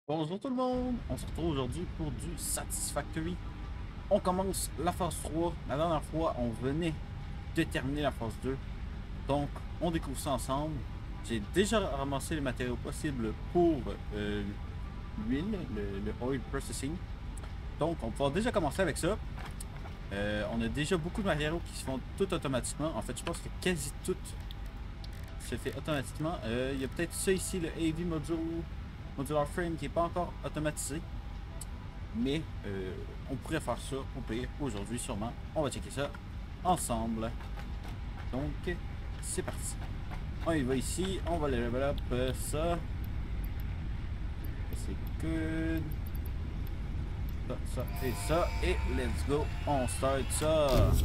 Bonjour tout le monde, on se retrouve aujourd'hui pour du Satisfactory. On commence la phase 3. La dernière fois, on venait de terminer la phase 2. Donc, on découvre ça ensemble. J'ai déjà ramassé les matériaux possibles pour l'huile, le oil processing. Donc, on va déjà commencer avec ça. On a déjà beaucoup de matériaux qui se font tout automatiquement. En fait, je pense que quasi tout se fait automatiquement. Il y a peut-être ça ici, le AV Modular Frame qui n'est pas encore automatisé. Mais on pourrait faire ça au pire aujourd'hui sûrement. On va checker ça ensemble. Donc c'est parti. On y va ici, on va level up ça. C'est good. Ça et ça. Et let's go. On start ça.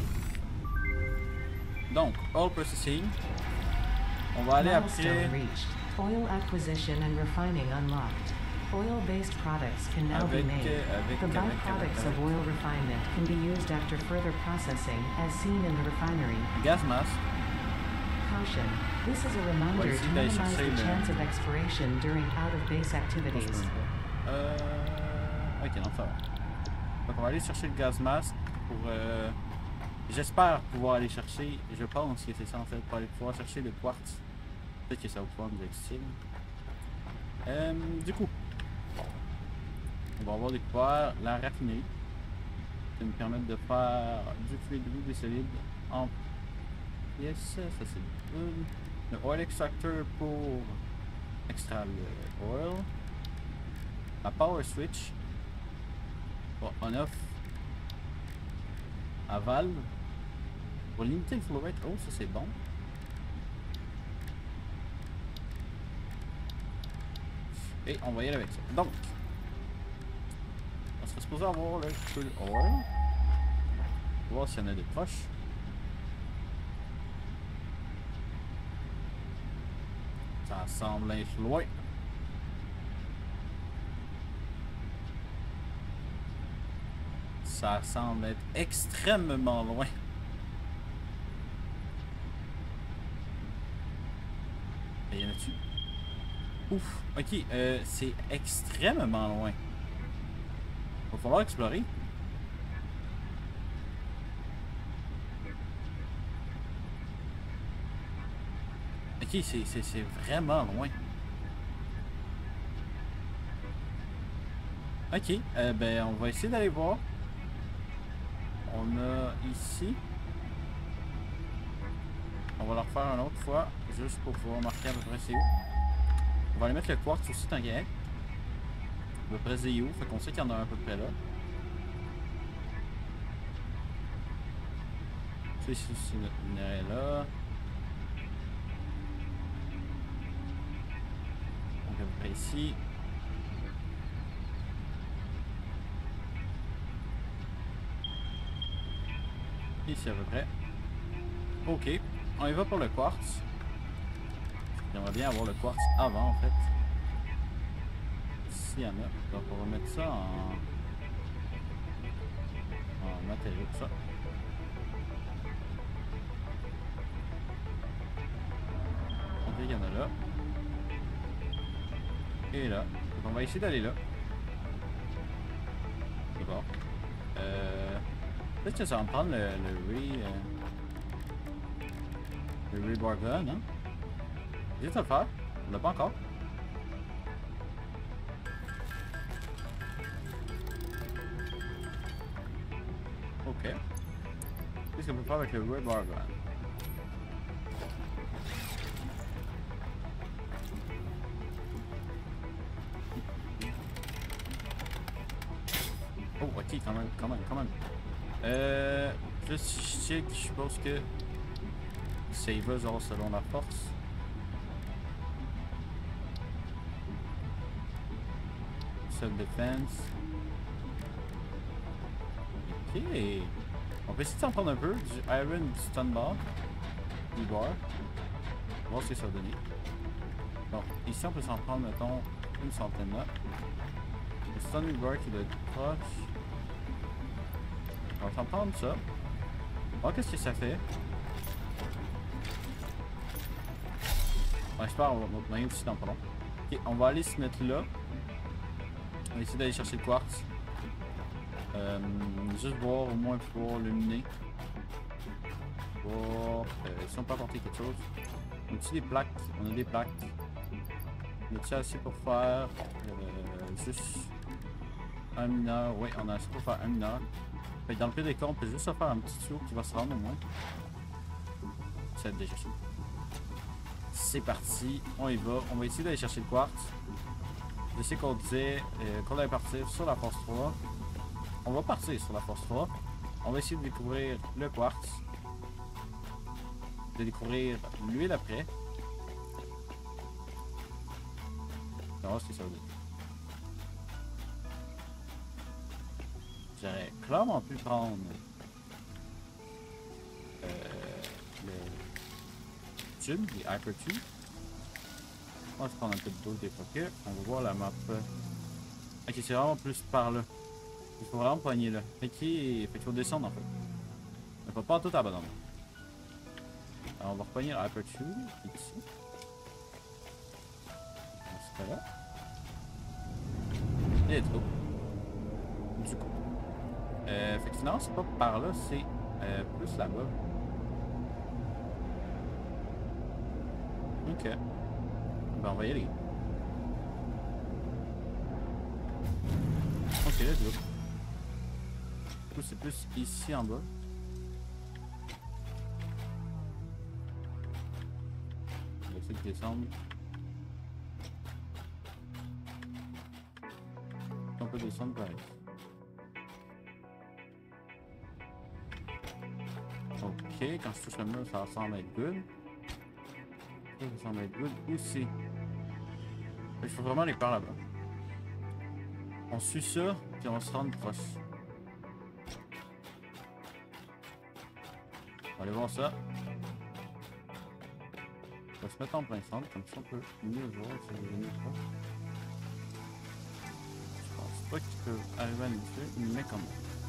Donc, all processing. On va aller après. Oil acquisition and refining unlocked. Oil-based products can now be made. The byproducts of oil refinement can be used after further processing, as seen in the refinery. Gas mask. Caution. This is a reminder to minimize the chance of expiration during out-of-base activities. Ok, non, ça va. Donc on va aller chercher le gaz mask pour... J'espère pouvoir aller chercher, je pense que c'est ça en fait, pour aller pouvoir chercher le quartz. Peut-être que ça va pouvoir nous être utile. Du coup, on va avoir découvert la raffinerie. Ça va nous permettre de faire du fluide ou des solides en pièces. Ça c'est good. Le oil extractor pour extraire le oil. La power switch. Pour on-off. À valve. Pour limiter le flow rate. Oh, ça c'est bon. Et on va y aller avec ça. Donc, on serait supposé avoir le full oil. On va voir s'il y en a des proches. Ça semble être loin. Ça semble être extrêmement loin. Et y en a-tu? Ouf, ok, c'est extrêmement loin. Va falloir explorer. Ok, c'est vraiment loin. Ok, ben on va essayer d'aller voir. On a ici. On va le refaire une autre fois, juste pour pouvoir marquer à peu près c'est où. On va aller mettre le quartz aussi tant qu'il y a. À peu près c'est où, fait qu'on sait qu'il y en a un à peu près là. Ça ici, c'est notre minerai là. Donc à peu près ici. Ici à peu près. Ok, on y va pour le quartz. J'aimerais bien avoir le quartz avant en fait. S'il y en a. Donc on va mettre ça en matériaux, ça. Ok, il y en a là. Et là. Donc on va essayer d'aller là. C'est bon. Peut-être que ça va me prendre le rebar gun, hein? J'ai de le faire. On l'a pas encore. Ok. Qu'est-ce qu'on peut faire avec le rebar gun? Oh, ok, quand même. Juste si je check, je suppose que ça y va genre selon la force. Self-defense. Ok. On peut essayer de s'en prendre un peu. Du iron, du stun bar. Du bar. On va voir ce que ça va donner. Bon, ici on peut s'en prendre, mettons, une centaine là. Le stun bar qui doit être proche. On va s'en prendre ça. On va voir qu'est-ce que ça fait. Ouais, j'espère qu'on va moyen aussi dans pas long. Ok, on va aller se mettre là. On va essayer d'aller chercher le quartz. Juste voir, au moins pouvoir le miner. Voir si on peut apporter quelque chose. On a-tu des plaques? On a des plaques. On a-tu assez pour faire juste un mineur? Oui, on a assez pour faire un mineur. Fait que dans le pire des cas, on peut juste se faire un petit tuyau qui va se rendre au moins. Ça va être déjà ça. C'est parti, on y va. On va essayer d'aller chercher le quartz. Je sais qu'on disait qu'on allait partir sur la force 3. On va partir sur la force 3. On va essayer de découvrir le quartz. De découvrir l'huile après. On va voir ce que ça veut dire. J'aurais clairement pu prendre le tube, les hyper tubes. On va se prendre un peu de dos des pockets. On va voir la map. Ok, c'est vraiment plus par là. Il faut vraiment poigner là. Fait qu'il faut descendre en fait. On va pas tout à bas dans le monde. Alors on va repogner le hyper tube qui est ici. On se fait là. Il est trop. Du coup. Fait que finalement, c'est pas par là, c'est plus là-bas. Ok. Ben, on va y aller. Ok, let's go. Du coup, c'est plus ici en bas. On va essayer de descendre. On peut descendre par ici. Ok, quand je touche le mur, ça semble être good. Ça semble être good aussi. Il faut vraiment aller par là-bas. On suit ça, puis on va se rendre proche. On va aller voir ça. On va se mettre en plein centre, comme ça on peut mieux voir si on est pas. Je pense pas qu'ils peuvent arriver à nous tuer, mais quand même.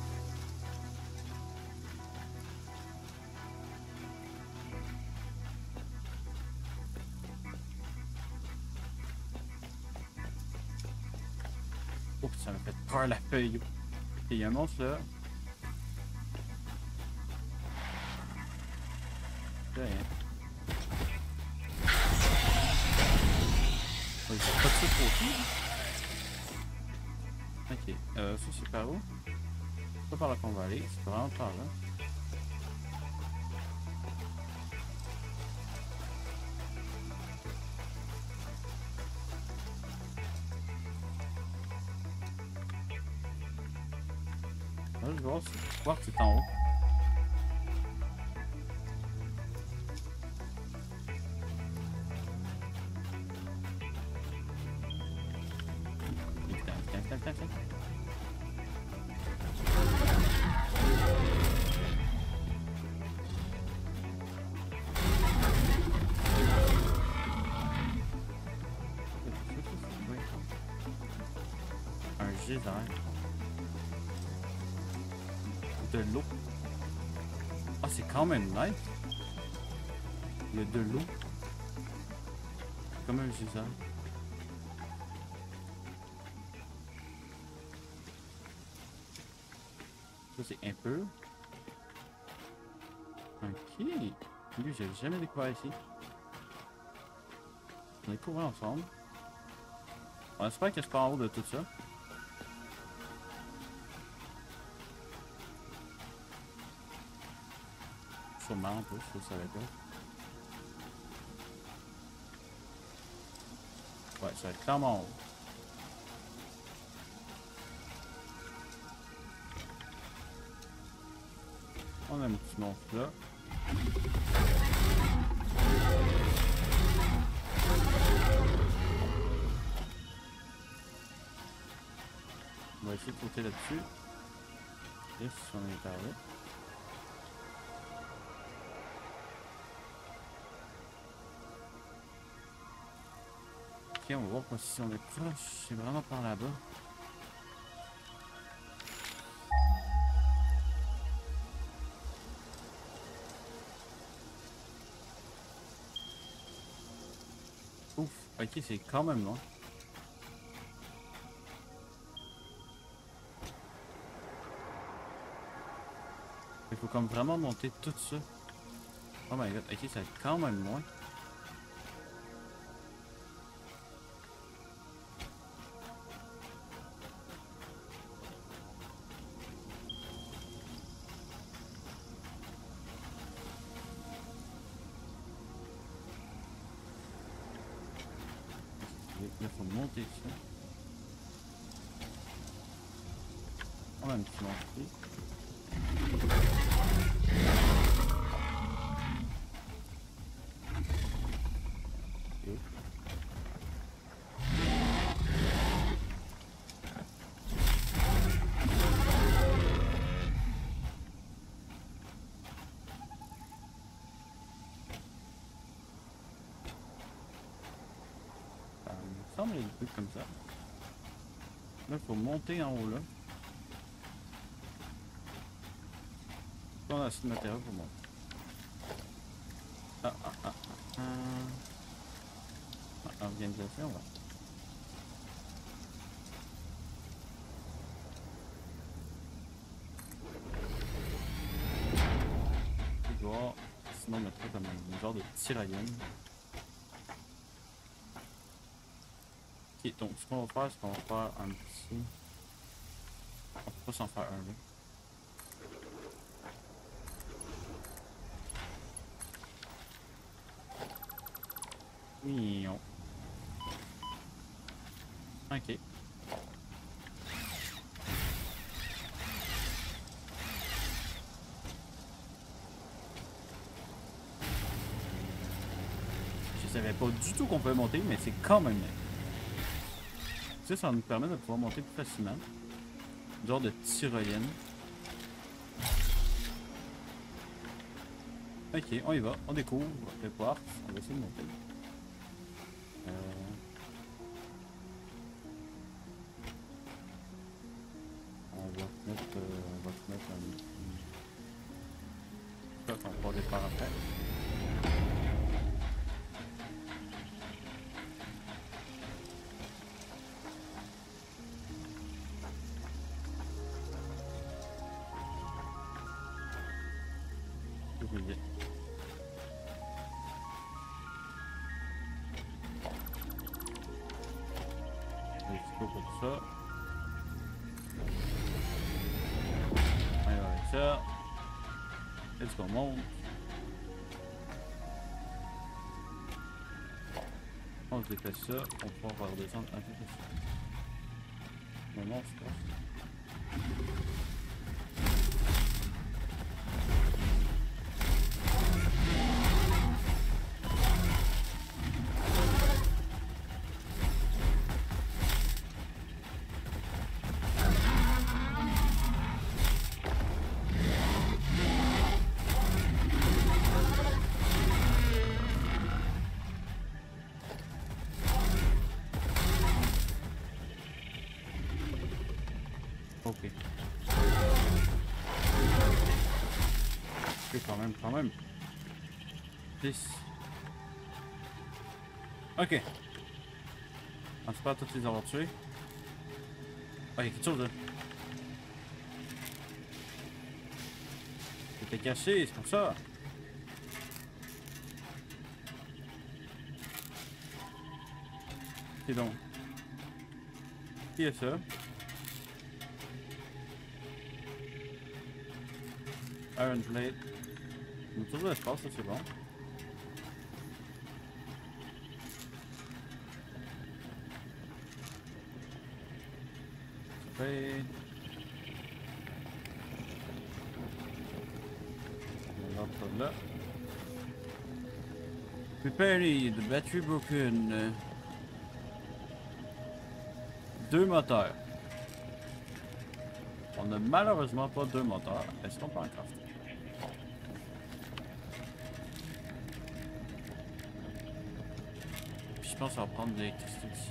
Oh, ça m'a fait peur la feuille. Et il y a un monstre là. C'est rien. Oh, il faut pas de ça trop. Ok, ça c'est par où? C'est pas par là qu'on va aller, c'est vraiment par là. Là, je vais voir si le quartz est en haut. Un jet d'air. De l'eau. Ah, c'est quand même nice. Il y a de l'eau. Comme un geyser. Ça, c'est un peu. Ok. Lui, j'ai jamais découvert ici. On découvre ensemble. On espère que c'est pas en haut de tout ça. Sûrement en plus, je savais pas. Ouais, ça va être clairement en haut. On a un petit monstre là. On va essayer de sauter là-dessus. Et si on est par là. Ok, on va voir si on est proche. C'est vraiment par là-bas. Ouf, ok, c'est quand même loin. Il faut comme vraiment monter tout ça. Oh my god, ok, ça va être quand même loin. Il faut monter ça. On va un petit monter. Ça me semble un peu comme ça. Là, il faut monter en haut là. On a assez de matériel pour monter. Organisation, ouais. Je vais voir, sinon on mettrait comme un genre de tiraillenne. Ok, donc ce qu'on va faire, c'est qu'on va faire un petit... On peut pas s'en faire un là. Mignon. Ok. Je savais pas du tout qu'on pouvait monter, mais c'est quand même bien. Ça, ça va nous permettre de pouvoir monter plus facilement. Genre de tyrolienne. Ok, on y va, on découvre le quartz, on va essayer de monter. On va se mettre un... Ça, on va les faire après. Oublié. Un petit peu pour ça. Allez, avec ça. Est-ce qu'on monte? On se déplace ça, on pourra redescendre un peu plus. Non, c'est pas. Ok. Ok, quand même. 10. Ok. On espère tous les avoir tués. Ah, il y a quelque chose là. C'était caché, c'est pour ça. Ok donc. Qui est ça? Iron Blade. On a toujours l'espace, ça c'est bon. Ça fait... On va l'autre là. Prepared, battery broken. 2 moteurs. On n'a malheureusement pas 2 moteurs. Est-ce qu'on peut en crafter? Je pense qu'on va prendre de l'électricité ici.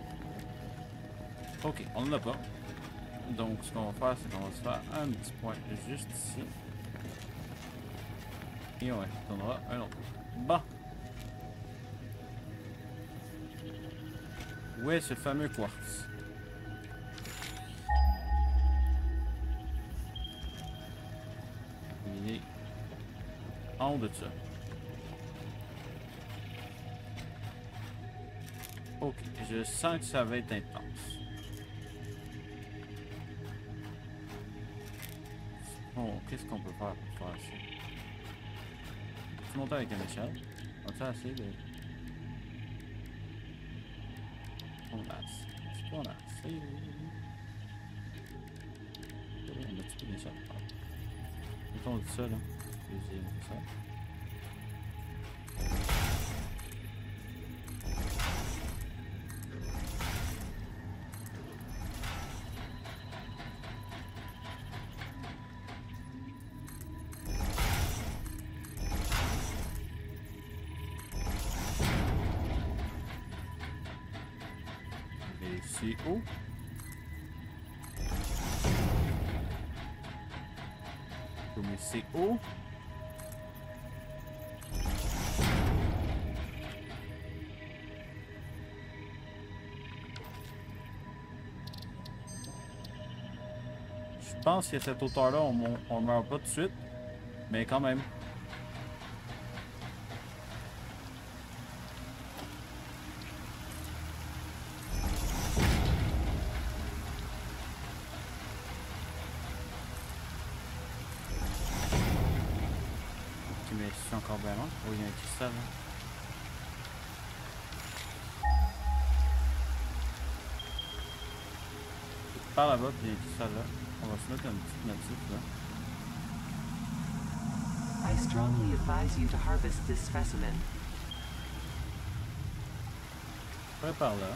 Ok, on n'en a pas. Donc ce qu'on va faire, c'est qu'on va se faire un petit point juste ici. Et on retournera un autre. Bon. Où est ce fameux quartz? Il est en haut de ça. Ok, je sens que ça va être intense. Bon, qu'est-ce qu'on peut faire pour faire ça? Tu montes avec un échelle? As-tu assez de... On a assez. Est-ce qu'on a assez? On a un petit peu d'échelle. Mettons ça là. Deuxième, ça. Et c'est haut. Mais c'est haut. Je pense qu'à cette hauteur-là, on meurt pas tout de suite. Mais quand même. Ok, mais je suis encore bien loin. Oh, il y a un cristal là. Par là-bas, puis il y a un cristal là. On va se mettre une petite notif là. I strongly advise you to harvest this specimen. Ouais, par là.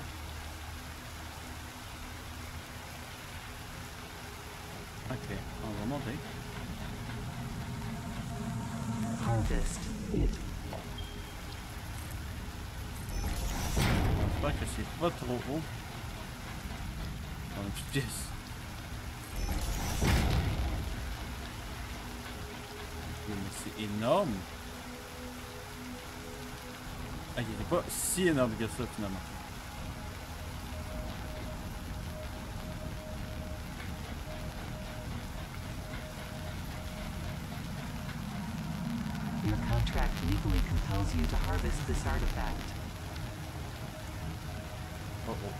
Ok, on va monter. Harvest it. J'espère que c'est pas trop haut. On a plus de pièces. Mais c'est énorme. Ah, il était pas si énorme que ça finalement. Your contract legally compels you to harvest this artifact. Oh oh.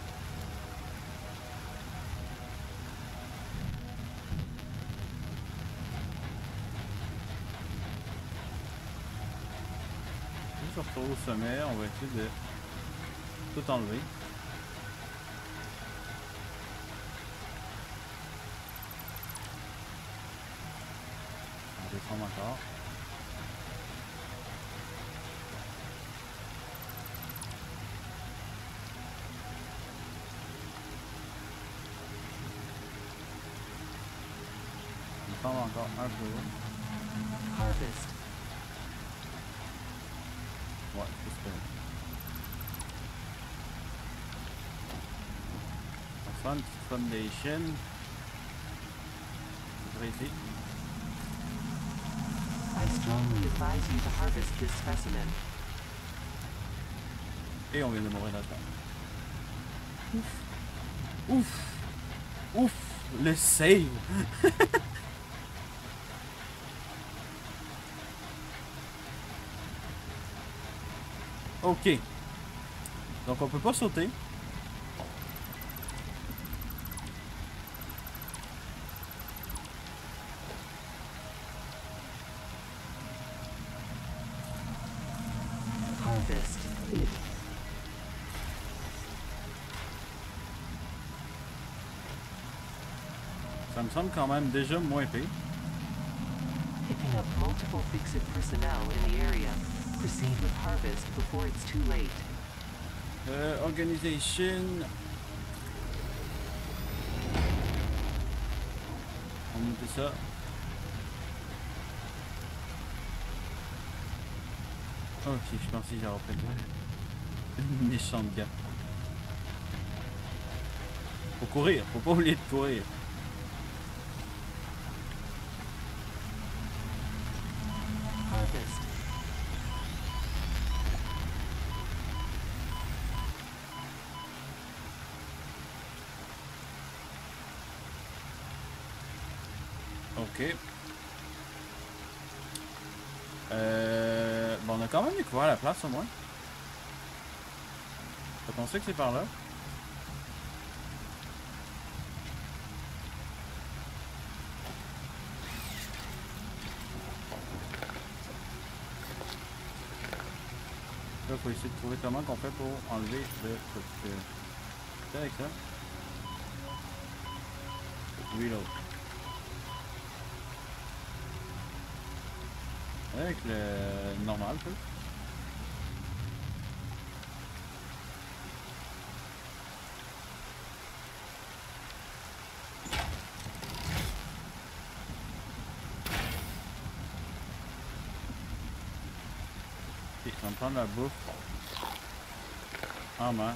Je se retrouve au sommet, on va essayer de tout enlever. On descend encore. On descend encore un peu haut. Harvest. Ouais, c'est ça. On fait une petite foundation. C'est ici. I strongly advise you to harvest this specimen. Et on vient de mourir là-dedans. Ouf! Ouf! Ouf! Le save! Ok. Donc on peut pas sauter. Harvest it. Ça me semble quand même déjà moins pire. Picking up multiple fix-it personnel in the area. Proceed with harvest before it's too late. Organisation. On monte ça. Ok, je pensais que j'aurais fait une méchante gaffe. Faut courir, faut pas oublier de courir. Harvest. Ok. Bon, on a quand même découvert la place au moins. Fait qu'on sait que c'est par là. Là, faut essayer de trouver comment qu'on fait pour enlever le truc. C'est avec ça. Reload. Avec le normal, peu. Ok, on va me prendre la bouffe en masse.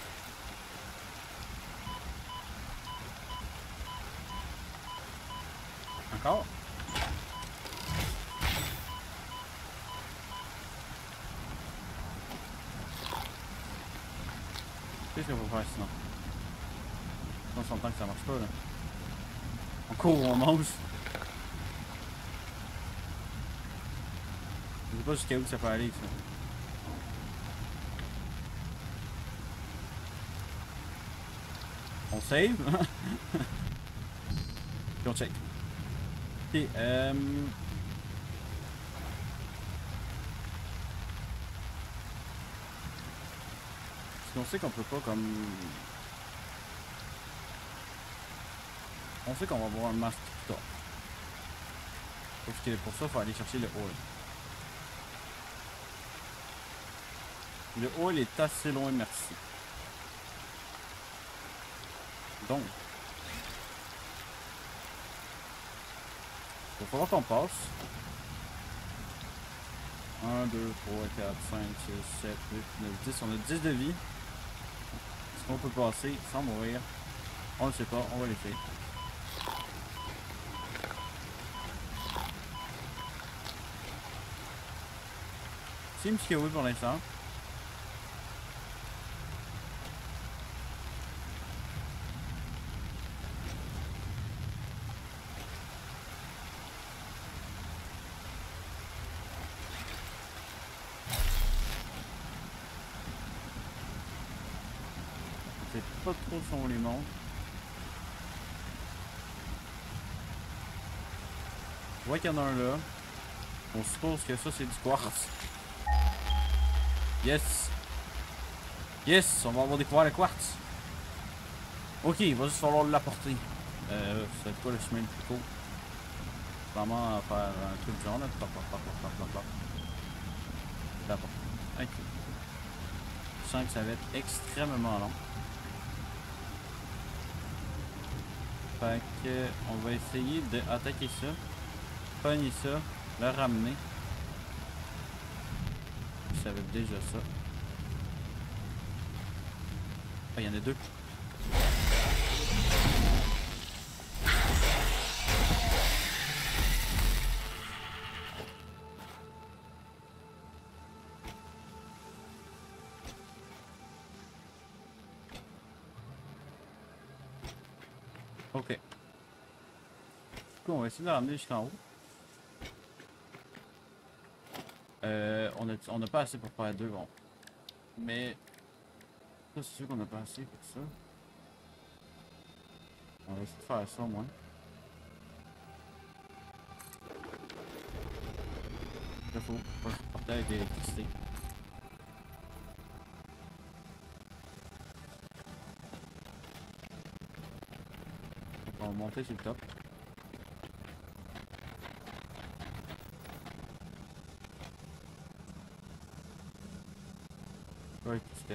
Encore? Qu'est-ce qu'on va faire sinon? On s'entend que ça marche pas là. On court ou on mange. Je sais pas jusqu'à où ça peut aller ça. On save. Puis on check. Ok, on sait qu'on peut pas comme... On sait qu'on va avoir un masque plus tard. Parce que pour ça, il faut aller chercher le oil. Le oil est assez loin, merci. Donc, il va falloir qu'on passe. 1, 2, 3, 4, 5, 6, 7, 8, 9, 10. On a 10 de vie. Est-ce qu'on peut passer sans mourir? On le sait pas, on va l'essayer. Seems que oui pour l'instant. Je sais pas trop si on les monte. Je vois qu'il y en a un là. On suppose que ça c'est du quartz. Yes! Yes! On va avoir découvert le quartz. Ok, il va juste falloir l'apporter. Ça va être quoi le chemin le plus court? Vraiment faire un truc du genre là. D'abord. Ok. Je sens que ça va être extrêmement long. Fait que on va essayer d'attaquer ça. Pogner ça. Le ramener. Je savais déjà ça. Ah, il y en a deux. Ok. Du coup, on va essayer de la ramener jusqu'en haut. On n'a pas assez pour faire deux, bon. Mais ça, c'est sûr qu'on n'a pas assez pour ça. On va essayer de faire ça au moins. Il faut partir avec l'électricité. On va monter sur le top. Ouais, step.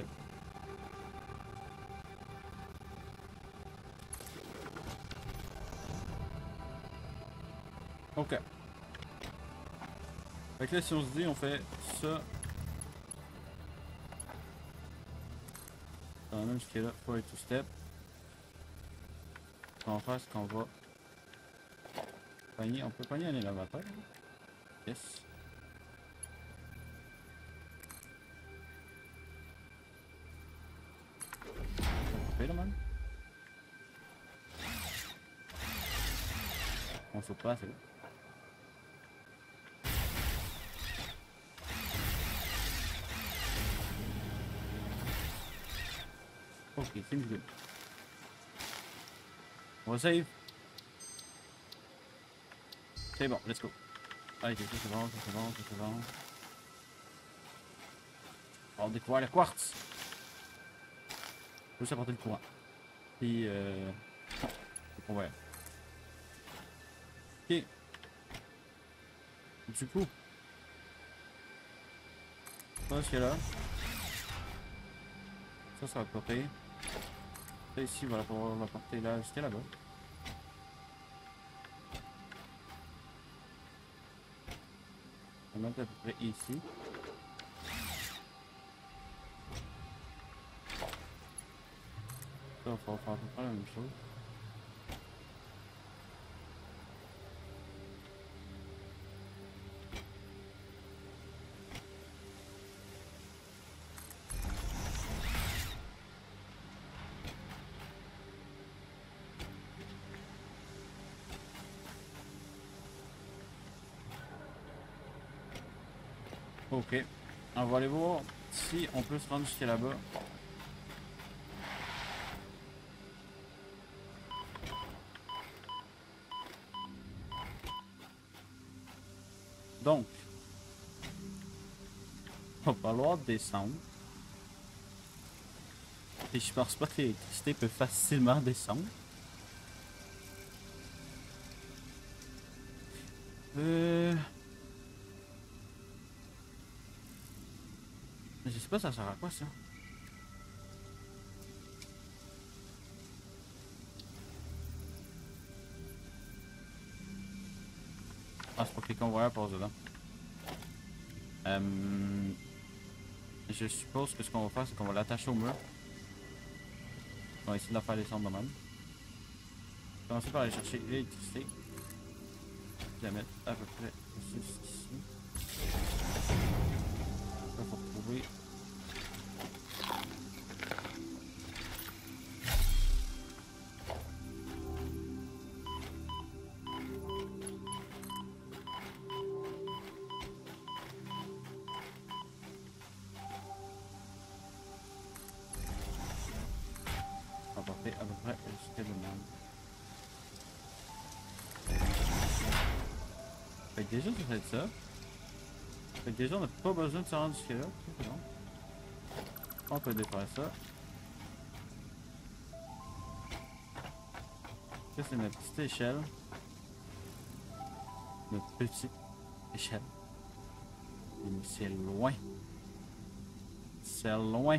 Ok. Fait que là, si on se dit, on fait ça. Dans la même jusqu'à là, faut être tout step. Ce qu'on va faire, c'est qu'on va pogner. On peut pogner un élévateur. Yes. Là, man. On saute pas, c'est là. Ok, c'est good. On va save. C'est bon, let's go. Allez, c'est bon, c'est bon, c'est bon. On va découvrir le quartz. Juste apporter le courant. Puis, on va. Ok. Du coup, ça, ce qu'il y a là. Ça va porter. Ça ici, on va pouvoir la porter là jusqu'à là-bas. On va mettre à peu près ici. Ça, il va falloir faire à peu près la même chose. Ok, on va aller voir si on peut se rendre jusqu'à là-bas. Donc, il va falloir descendre. Et je pense pas que l'électricité peut facilement descendre. Je sais pas ça sert à quoi ça. Ah, c'est pour que les convoyeurs passent dedans. Je suppose que ce qu'on va faire, c'est qu'on va l'attacher au mur. On va essayer de la faire descendre de même. Commencer par aller chercher l'électricité. La mettre à peu près ici. Là, faut retrouver. On va porter à peu près jusqu'à le même. Fait que déjà, ça fait ça. Fait que déjà, on n'a pas besoin de se rendre jusqu'à là. C'est bon. On peut défaire ça. Ça, c'est notre petite échelle. Notre petite échelle. Et c'est loin. C'est loin.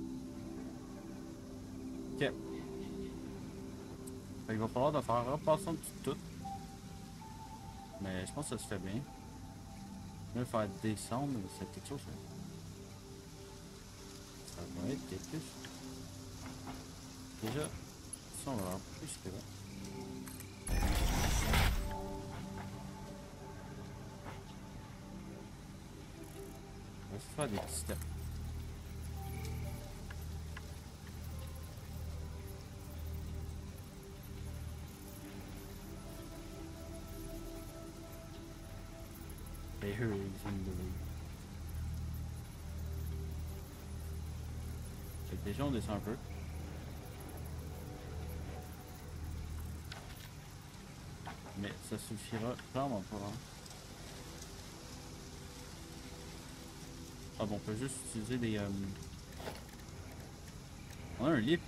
Ok. Fait qu'il va falloir de faire repasser en dessous de tout. Mais je pense que ça se fait bien. Je vais faire descendre, c'est quelque chose. Ça va être quelque chose. Déjà, ça on va avoir plus que là. On va se faire des petits steps. There is in the way. Fait que déjà on descend un peu. Mais ça suffira clairement pas. Hein. Ah bon, on peut juste utiliser des... On a un lift.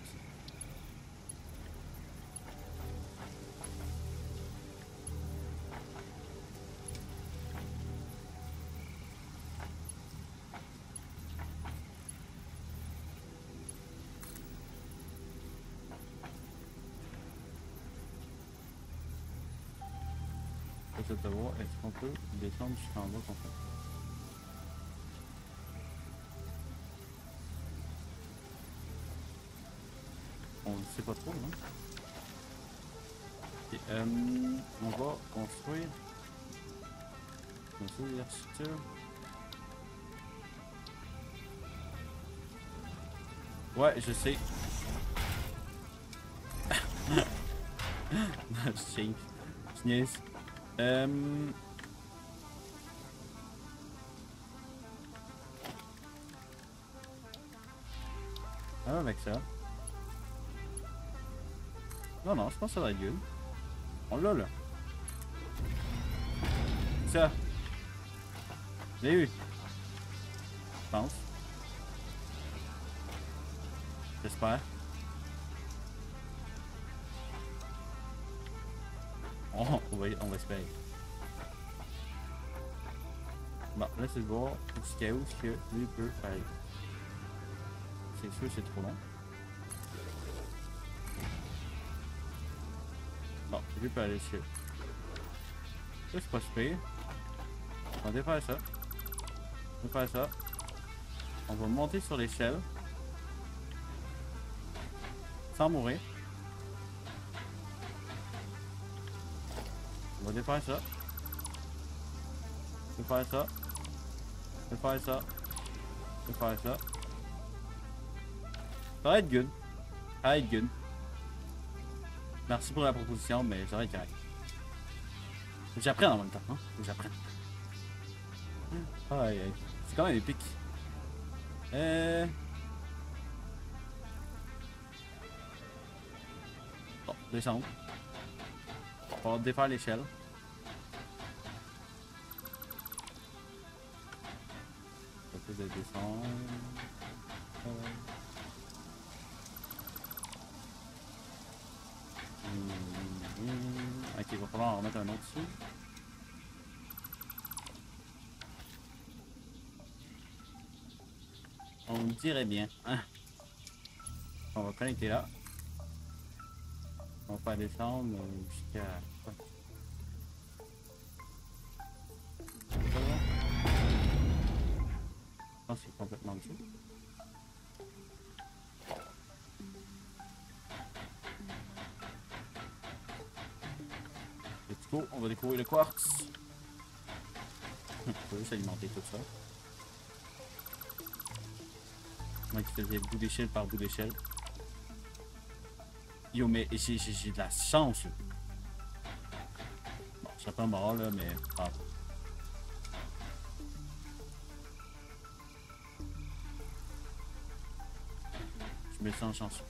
De voir est-ce qu'on peut descendre jusqu'en bas complètement. On ne sait pas trop, hein? Et, on va construire une architecture. Ouais, je sais. Je niaise. Avec ça. Non, non, je pense que ça va être good. On l'a là. Ça. J'ai eu. Je pense. J'espère. On va espérer. Bon, là c'est de voir jusqu'à où ce que lui peut aller. C'est sûr c'est trop long. Bon, lui peut aller jusqu'à là. Ça c'est pas super. On va défaire ça. On va faire ça. On va monter sur l'échelle. Sans mourir. On va défaire ça. Défaire ça. Défaire ça. Défaire ça. Ça va être good. Ça va être good. Merci pour la proposition, mais ça va être correct. J'apprends en même temps, hein? J'apprends. Aïe aïe. C'est quand même épique. Bon, descendre. On va défaire l'échelle. Ça fait de descendre. Ok, il va falloir en remettre un autre dessus. On dirait bien. Hein? On va connecter là. On va faire descendre jusqu'à... Je pense que c'est complètement dessous. Let's go, on va découvrir le quartz. On peut juste alimenter tout ça. Moi qui faisais bout d'échelle par bout d'échelle. Yo, mais j'ai de la chance. Bon, je serais pas mort là, mais. Ah. Je me sens chanceux.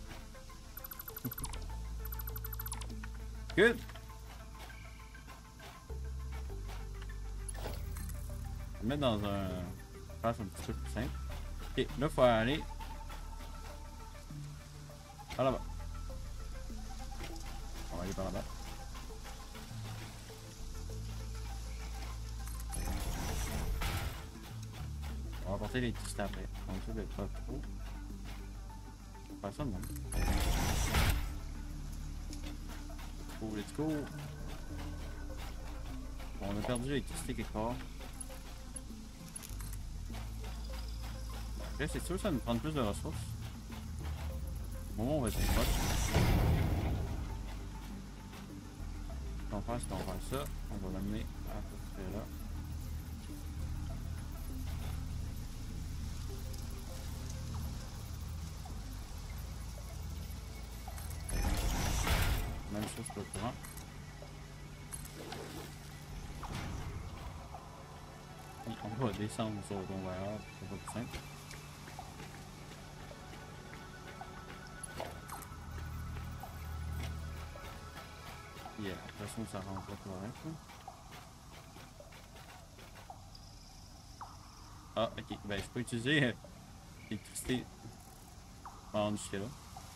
Good! On va mettre dans un. Place un petit peu plus simple. Ok, là, il faut aller. Par là-bas. On va aller par là-bas. On va apporter l'électricité après. Donc ça doit être pas trop. On va faire ça de même. Let's go. Bon, on a perdu l'électricité quelque part. Là, c'est sûr que ça va nous prendre plus de ressources. Au moment où on va être proche. On va faire ça. On va l'amener à peu près là. Même chose pour le courant. Et on va descendre sur le convoyeur, c'est pas plus simple. Yeah, de toute façon ça rentre pas correct. Ah ok, ben je peux utiliser l'électricité en jusqu'à là.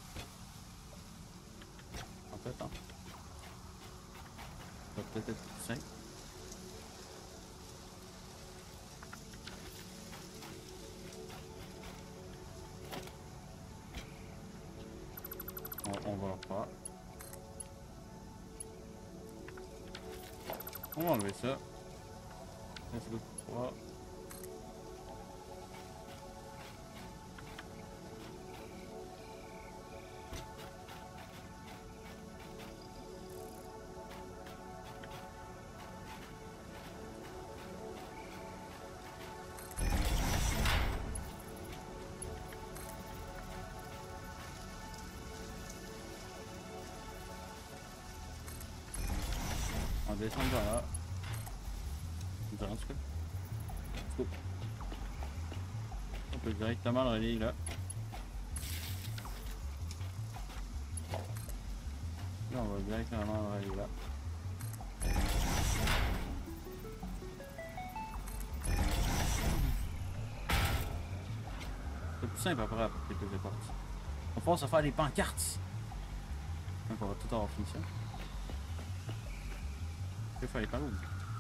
En fait, hein. Ça va peut-être être plus simple. On va le faire. On va enlever ça. Là, c'est l'autre 3. On va descendre par là. En tout cas. Cool. On peut directement le relier là. on va directement aller là. C'est plus simple après apporter plus de portes. On va pouvoir se faire des pancartes. Donc on va tout avoir fini ça. Je vais faire les panneaux.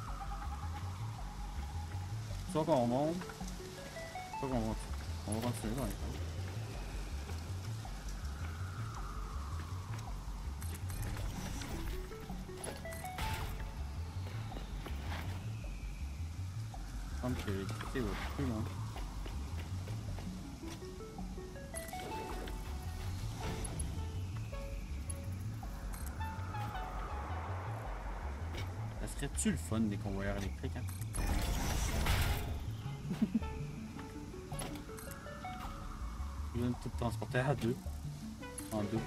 Soit qu'on monte, soit qu'on monte. On va continuer dans les panneaux. Je pense que l'électricité va plus loin. Ça serait-tu le fun des convoyeurs électriques, hein? Je viens de tout transporter à deux. En deux.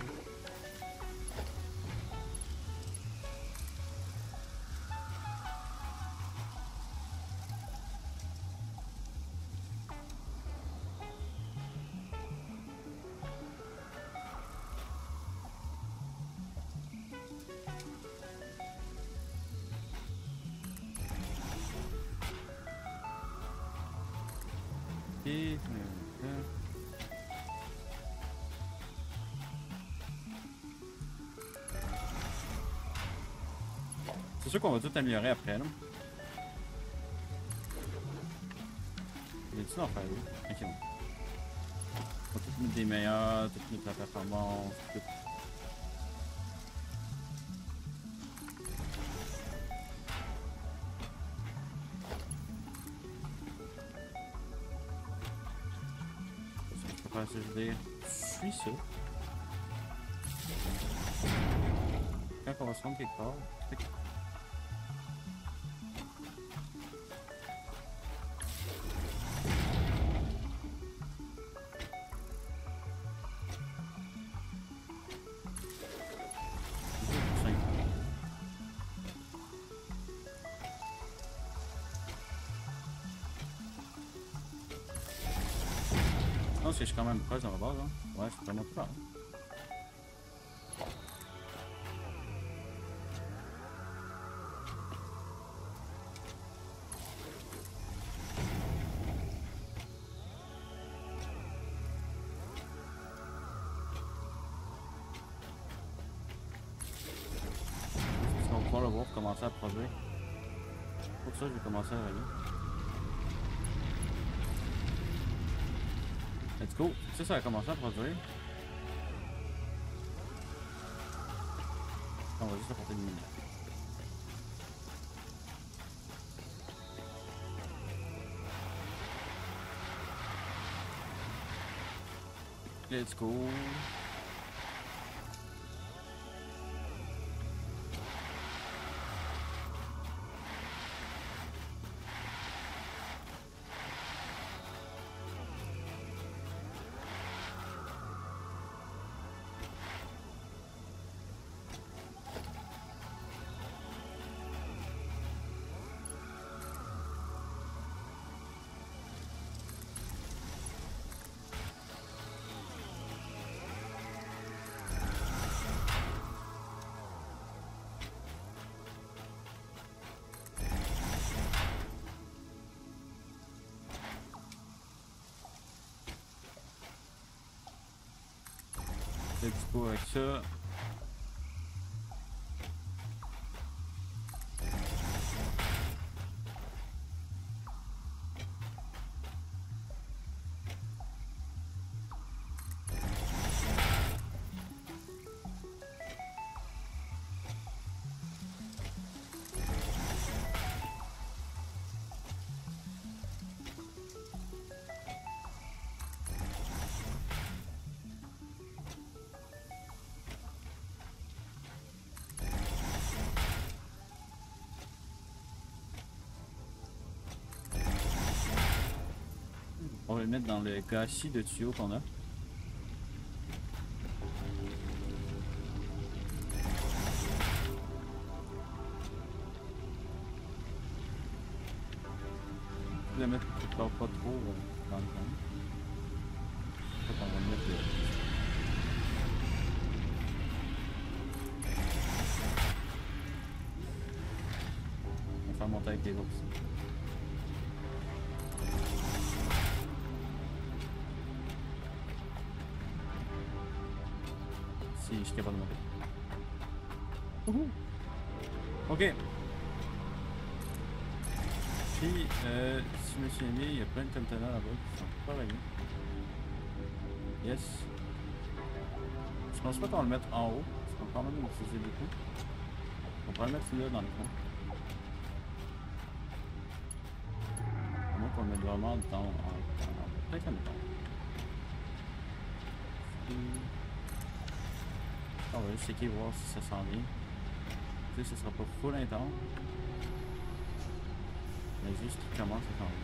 C'est sûr qu'on va tout améliorer après, là. Y a-t-il d'en faire là? Ok, bon. On va tout mettre des meilleurs, tout mettre la performance, tout. Je peux faire ça, je veux dire, suis ça. Quand on va se rendre quelque part, je pense que je suis quand même proche dans la base, hein. Ouais, je suis vraiment pas. On va pouvoir le voir commencer à produire. Pour ça, je vais commencer à aller. Let's go. Ça va commencer à produire. On va juste apporter une minute. Let's go. Let's go avec ça. On va le mettre dans le gâchis de tuyaux qu'on a. Je vais le mettre pas trop dans le fond. On va mettre faire monter avec les ours. Si je suis capable de monter. Ok. Puis, si je me souviens bien, il y a plein de conteneurs là-bas qui sont pas réglés. Yes. Je pense pas qu'on va le mettre en haut, parce qu'on va quand même utiliser beaucoup. On pourrait le mettre là dans le fond. À moins qu'on le mette vraiment dans. Peut-être qu'on le met. On va juste checker voir si ça s'en vient. Tu sais, ce sera pas full intense. Mais juste qu'il commence à s'en venir.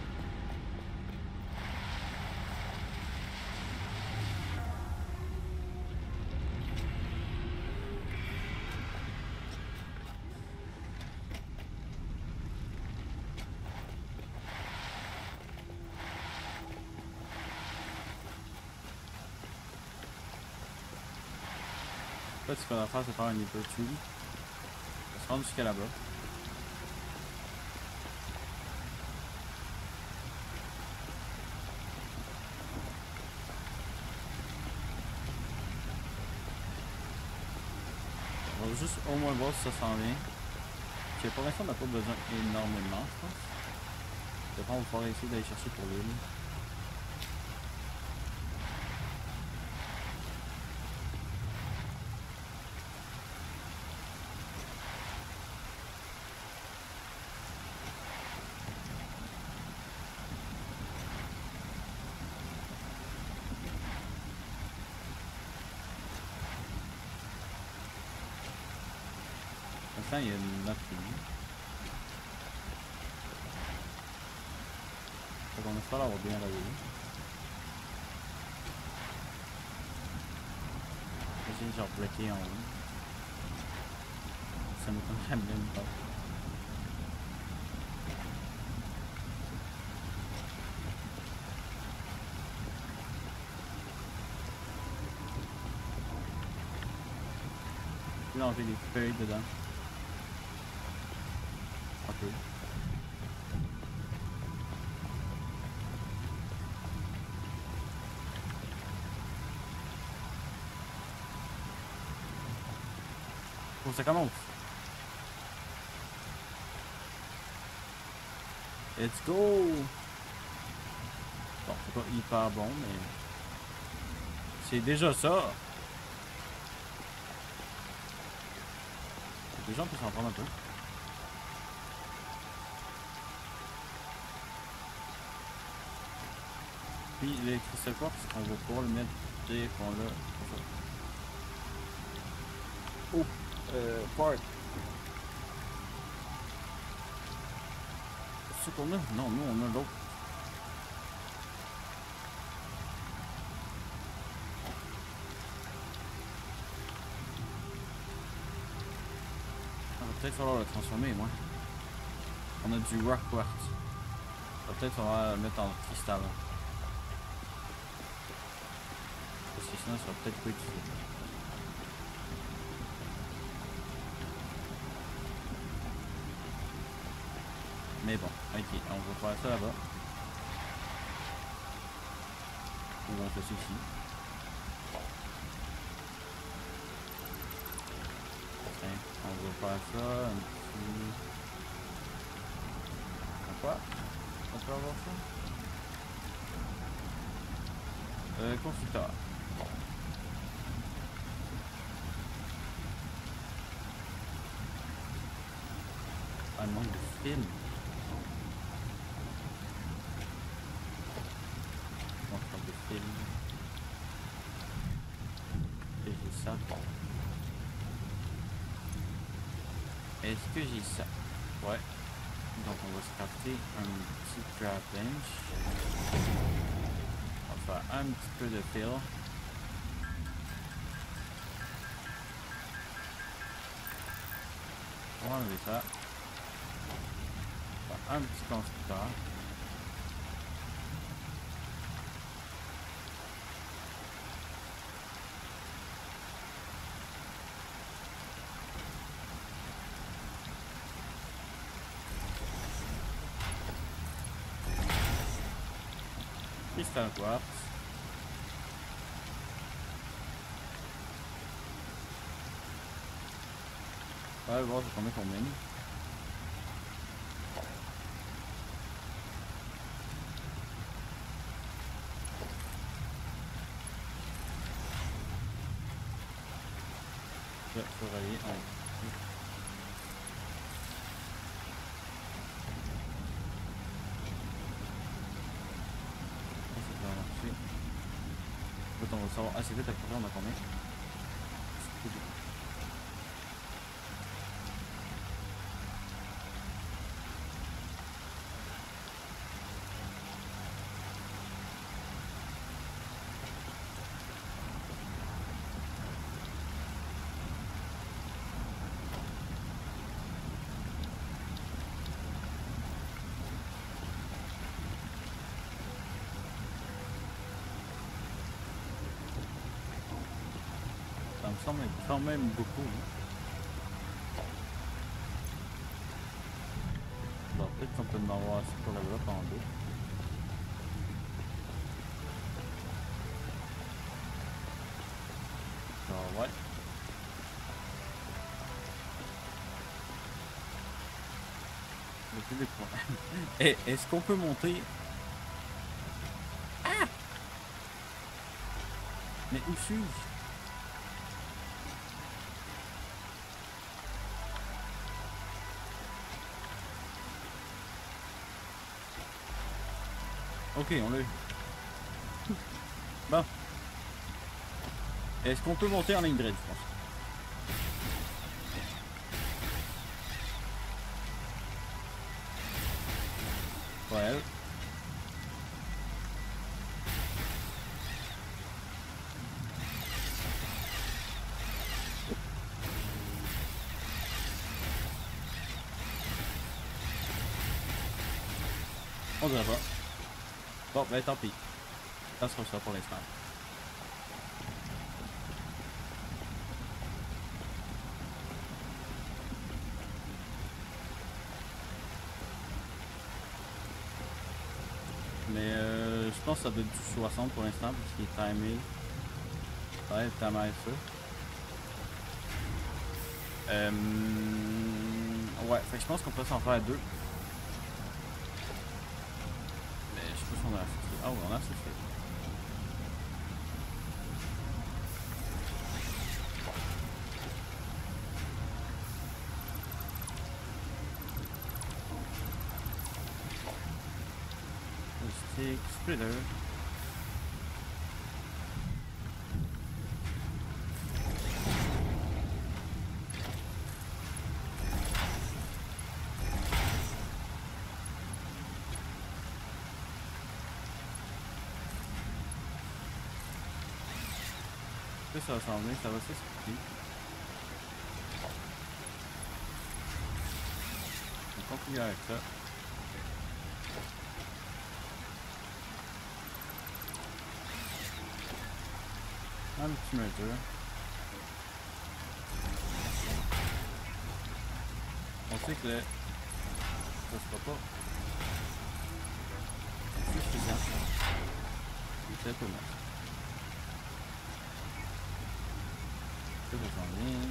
En fait, ce qu'il faudra faire, c'est faire un hyper tube. On va se rendre jusqu'à là-bas. On va juste au moins voir si ça s'en vient. Puis pour l'instant, on n'a pas besoin énormément, je pense. Après, on va pouvoir essayer d'aller chercher pour l'huile. Il y a une note finie. Donc on espère l'avoir bien réveillé. J'ai genre bloqué en haut. Ça me tombe même pas. Là on fait des feuilles dedans. Un peu. Oh, ça commence. Let's go! Bon, c'est pas hyper bon, mais c'est déjà ça. Déjà, on peut s'en prendre un peu. Puis l'électricité quartz, on va pouvoir le mettre dès qu'on l'a. Oh! Part. C'est ce qu'on a? Non, nous on a l'autre. On va peut-être falloir le transformer, moi. On a du rock quartz. On va peut-être falloir le mettre en cristal. Parce que sinon ça va peut-être pas utiliser. Mais bon, ok, on va faire ça là-bas. Ou on fait ça ici. Tiens, on va faire ça, un petit... Quoi? On peut avoir ça? Constructeur. Un manque de film. Et j'ai ça. Est-ce que j'ai ça? Ouais. Donc on va se crafter un petit crab bench. On va faire un petit peu de fill. On va enlever ça. On va faire un petit constructeur. cristal quartz. On va voir combien qu'on mine. Je vais aller en haut. On va savoir assez vite à peu près on a combien. Ça me semble quand même beaucoup. Bon, peut-être qu'on peut en avoir assez pour la bloc en deux. Alors, ouais. Le plus des points. Est-ce qu'on peut monter? Ah! Mais où suis-je? Ok, on l'a eu. Bon. Est-ce qu'on peut monter en ligne droite, je pense? Ouais. On dirait pas. Bon, ben tant pis. Ça sera ça pour l'instant. Mais je pense que ça doit être du 60 pour l'instant parce qu'il est timé. Ouais, timer ça. Ouais, fait que je pense qu'on peut s'en faire deux. Mais je sais pas si on a assez fait. Ah oui, on a assez fait. Stick, splitter. Ça va s'en venir, ça va s'expliquer. On continue avec ça. Un petit moteur. On sait que ça sera pas suffisant. C'est pas mal. Ça va s'en venir.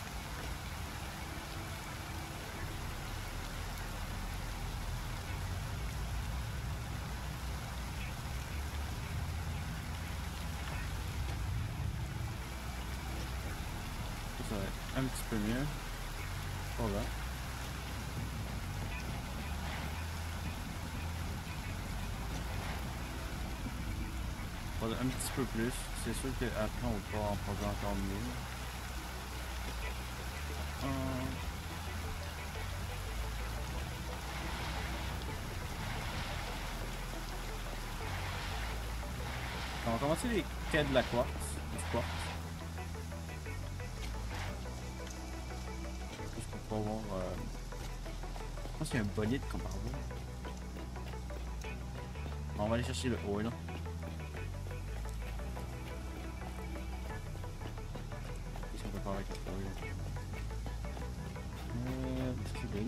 Ça va être un petit peu mieux. Voilà. Voilà, un petit peu plus. C'est sûr qu'après on va pouvoir en produire encore mieux. On va commencer les quais de la quartz. Du quartz. Juste pour pouvoir voir. Je pense qu'il y a un bolide qu'on parle. On va aller chercher le oil. Qu'est-ce qu'on peut faire avec le oil? C'est bien.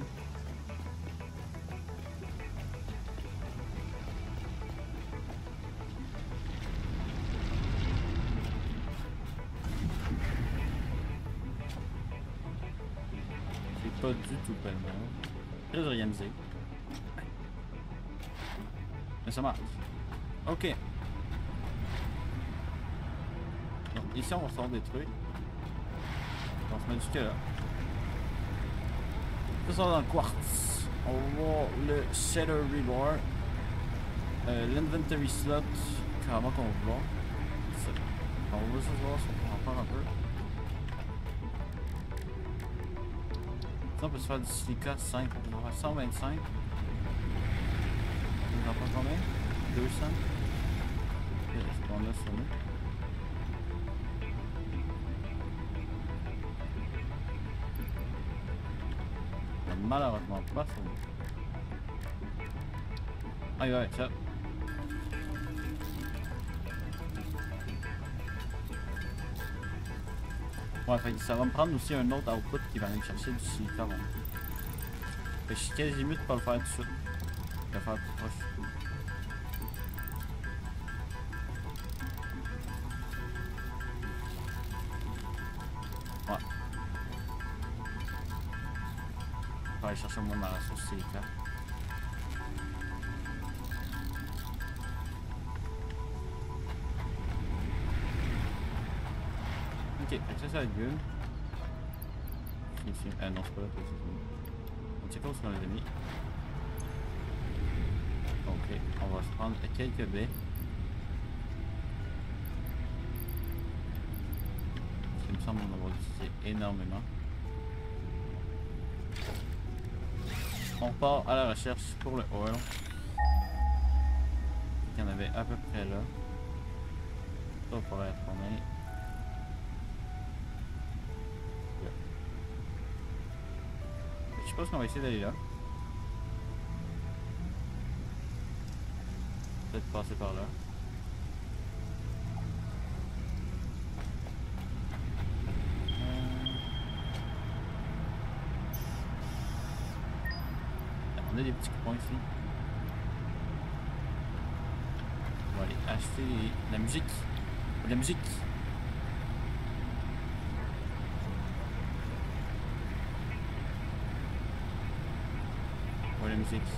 pas du tout paiement. Très organisé. Mais ça marche. Ok. Donc ici on va se détruire. On se met jusque là. Ça sort dans le quartz. On va voir le Shader Rebar. L'inventory slot. Carrément qu'on va voir. On va juste voir si on peut en faire un peu. Ça on peut se faire du silica 5. On va faire 125. On en prend combien? 200. Ok, c'est qu'on a sur nous. Malheureusement pas sur nous. Ah ouais, ça. Ouais, fait que ça va me prendre aussi un autre output qui va aller me chercher du silica. Bon. Fait que je suis quasi mieux de pas le faire tout de suite. Je vais le faire plus proche. Ouais. Je vais aller chercher moi ma ressource silica. Ok, ça va être good. Ici. Ah non, c'est pas là, c'est fini. On check ce qu'on a mis. Ok, on va se prendre quelques baies. Il me semble qu'on va utiliser énormément. On part à la recherche pour le oil. Il y en avait à peu près là. Ça pourrait être tourné. Je pense qu'on va essayer d'aller là. Peut-être passer par là. On a des petits coupons ici. On va aller acheter la musique. De la musique. Ouais, la musique.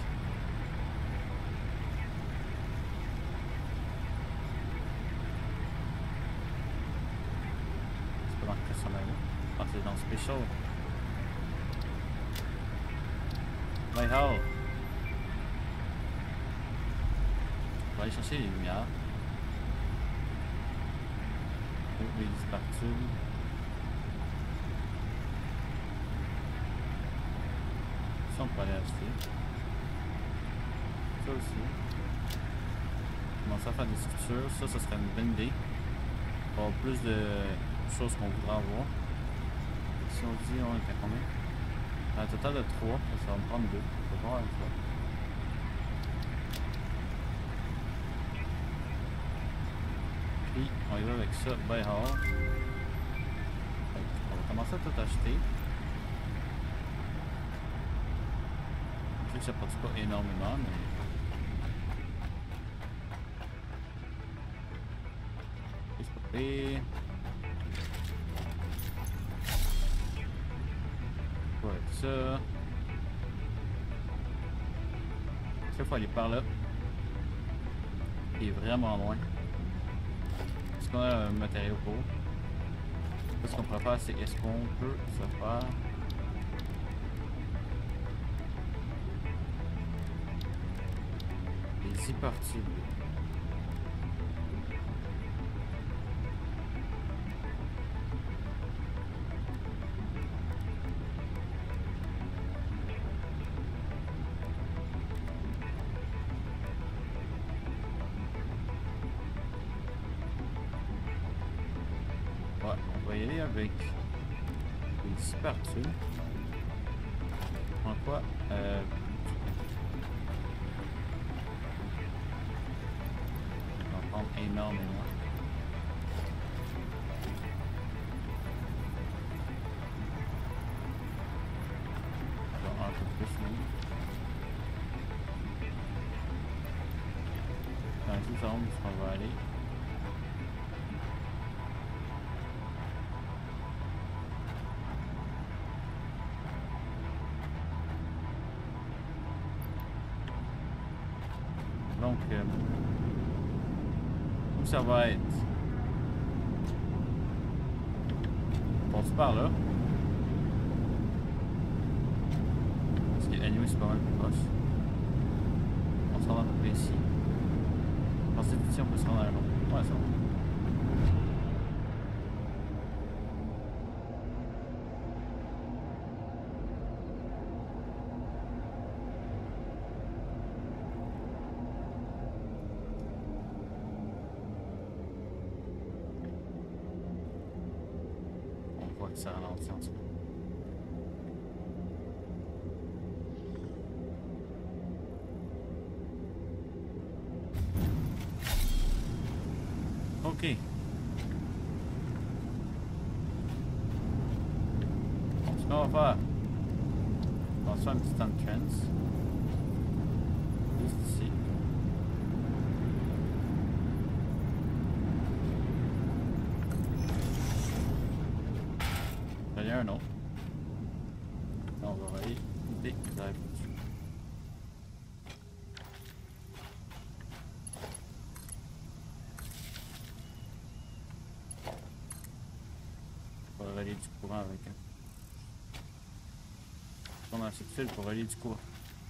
C'est pas dans le customer là. Ah, c'est dans Special. Lighthouse. On va aller chercher les lumières. Oh, les dispartules. Ça, on peut aller acheter. Ça aussi. Commencer à faire des structures. Ça serait une bonne idée. Pour avoir plus de choses qu'on voudrait avoir. Si on dit on est à combien? Un total de 3, ça va me prendre 2. On va voir avec ça. Puis on y va avec ça, by hard. On va commencer à tout acheter. Je sais que ça ne produit pas énormément, mais. C'est pas pire. Ouais, ça. Il faut aller par là. Il est vraiment loin. Est-ce qu'on a un matériau pour? Ce qu'on pourrait faire, c'est est-ce qu'on peut se faire. Les hypertubes. On va y aller avec les hypertubes. En quoi? On va prendre énormément. Un peu plus même. Dans tout ça, on va aller. Donc, où ça va être? On passe par là. Parce que anyway, c'est pas mal plus proche. On se rend à peu près ici. Je pensais qu'ici on peut se rendre à la longue. Ouais, ça va. Ça ralentit en ce moment. Ok. Ce qu'on va faire, on va se faire un petit entrance. Juste ici. Il y a un autre. On va aller des drives dessus. On va relier du courant avec un. On a assez de fil pour relier du courant.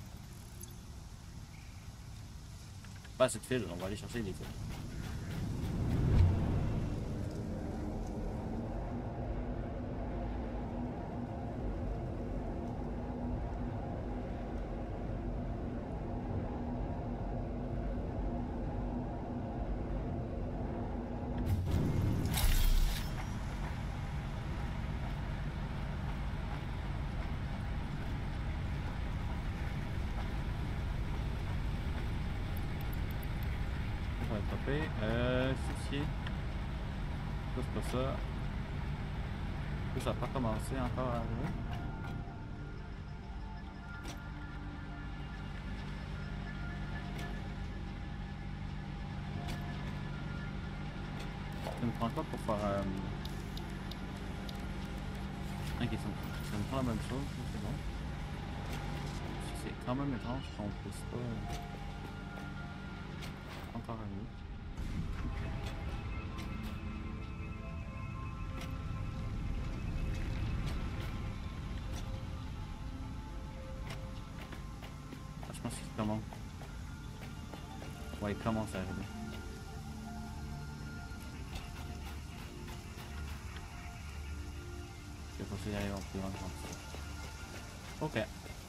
Pas assez de fil, on va aller chercher les fils. Soucier. Ça, c'est pas ça. Ça n'a pas commencé encore à arriver. Ça me prend quoi pour faire. Ok, ça me prend la même chose, c'est bon. C'est quand même étrange qu'on puisse pas. Encore arriver. Je pense qu'il commence. Ouais, il commence à arriver. Je vais passer derrière en plus loin comme ça. Ok.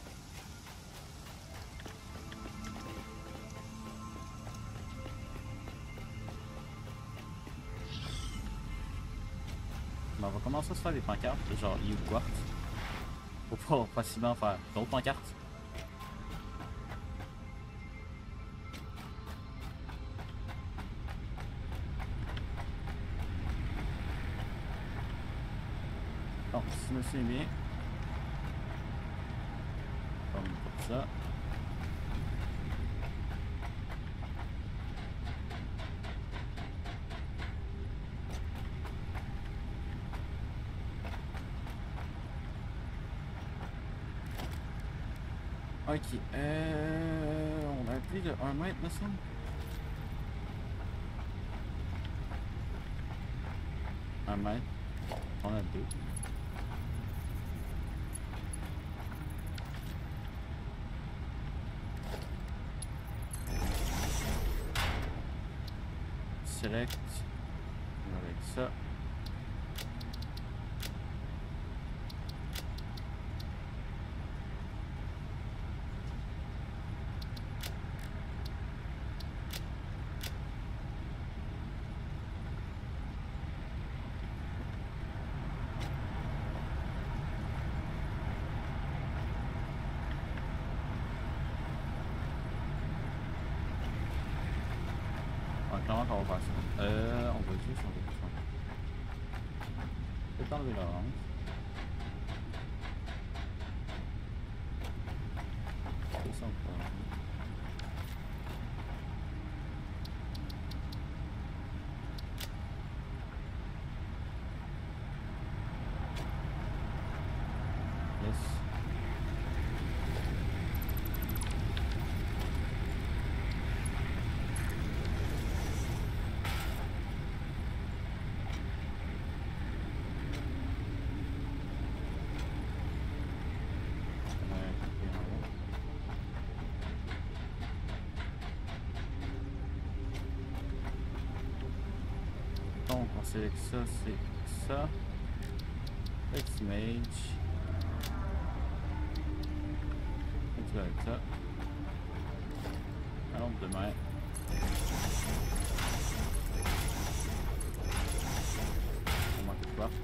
Ben, on va commencer à se faire des pancartes, genre You Quart. Pour pouvoir facilement faire d'autres pancartes. Bon, si je me souviens bien. Comme ça. Ok, on a appelé le 1 mètre, me semble. Un mètre. On a 2. Select. Avec ça. Clairement qu'on va faire ça. On va juste changer de son. Peut-être enlever l'orange. C'est ça, on peut enlever. Yes. c'est avec ça, c'est ça. Text image. Tu vas avec ça. Un nombre de mètres. On manque de porte.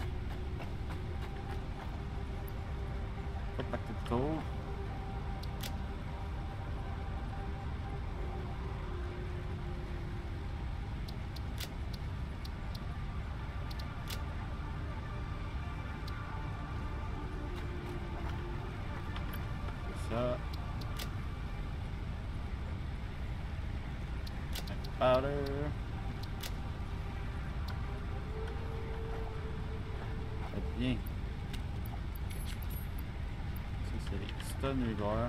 Pas de paquet de code. Ça. Powder. Bien. Ça c'est les stun reaver.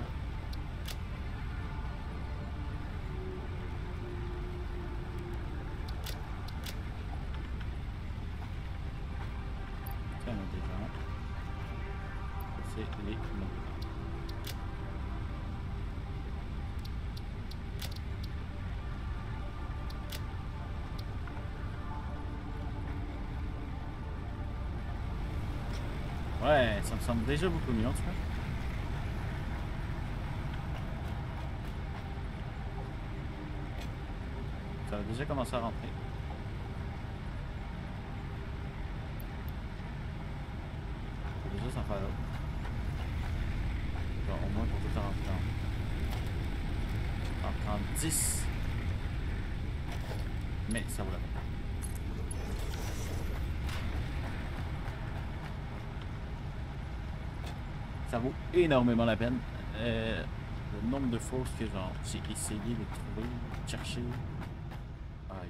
Ça on a déjà. C'est les mots. Ouais, ça me semble déjà beaucoup mieux en tout cas. Ça va déjà commencer à rentrer. Faut déjà s'en faire l'autre. Bon, au moins pour tout rentrer en 10. Mais ça vaut la peine. Ça vaut énormément la peine. Le nombre de fois que j'ai essayé de trouver, de chercher. Aïe.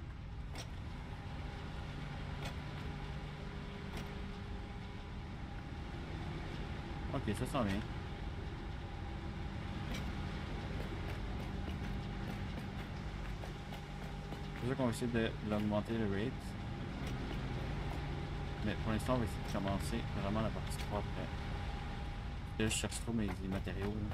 Ok, ça sent bien. C'est sûr qu'on va essayer de l'augmenter le rate. Mais pour l'instant, on va essayer de commencer vraiment la partie 3 après. Là, je cherche trop mes matériaux. Là.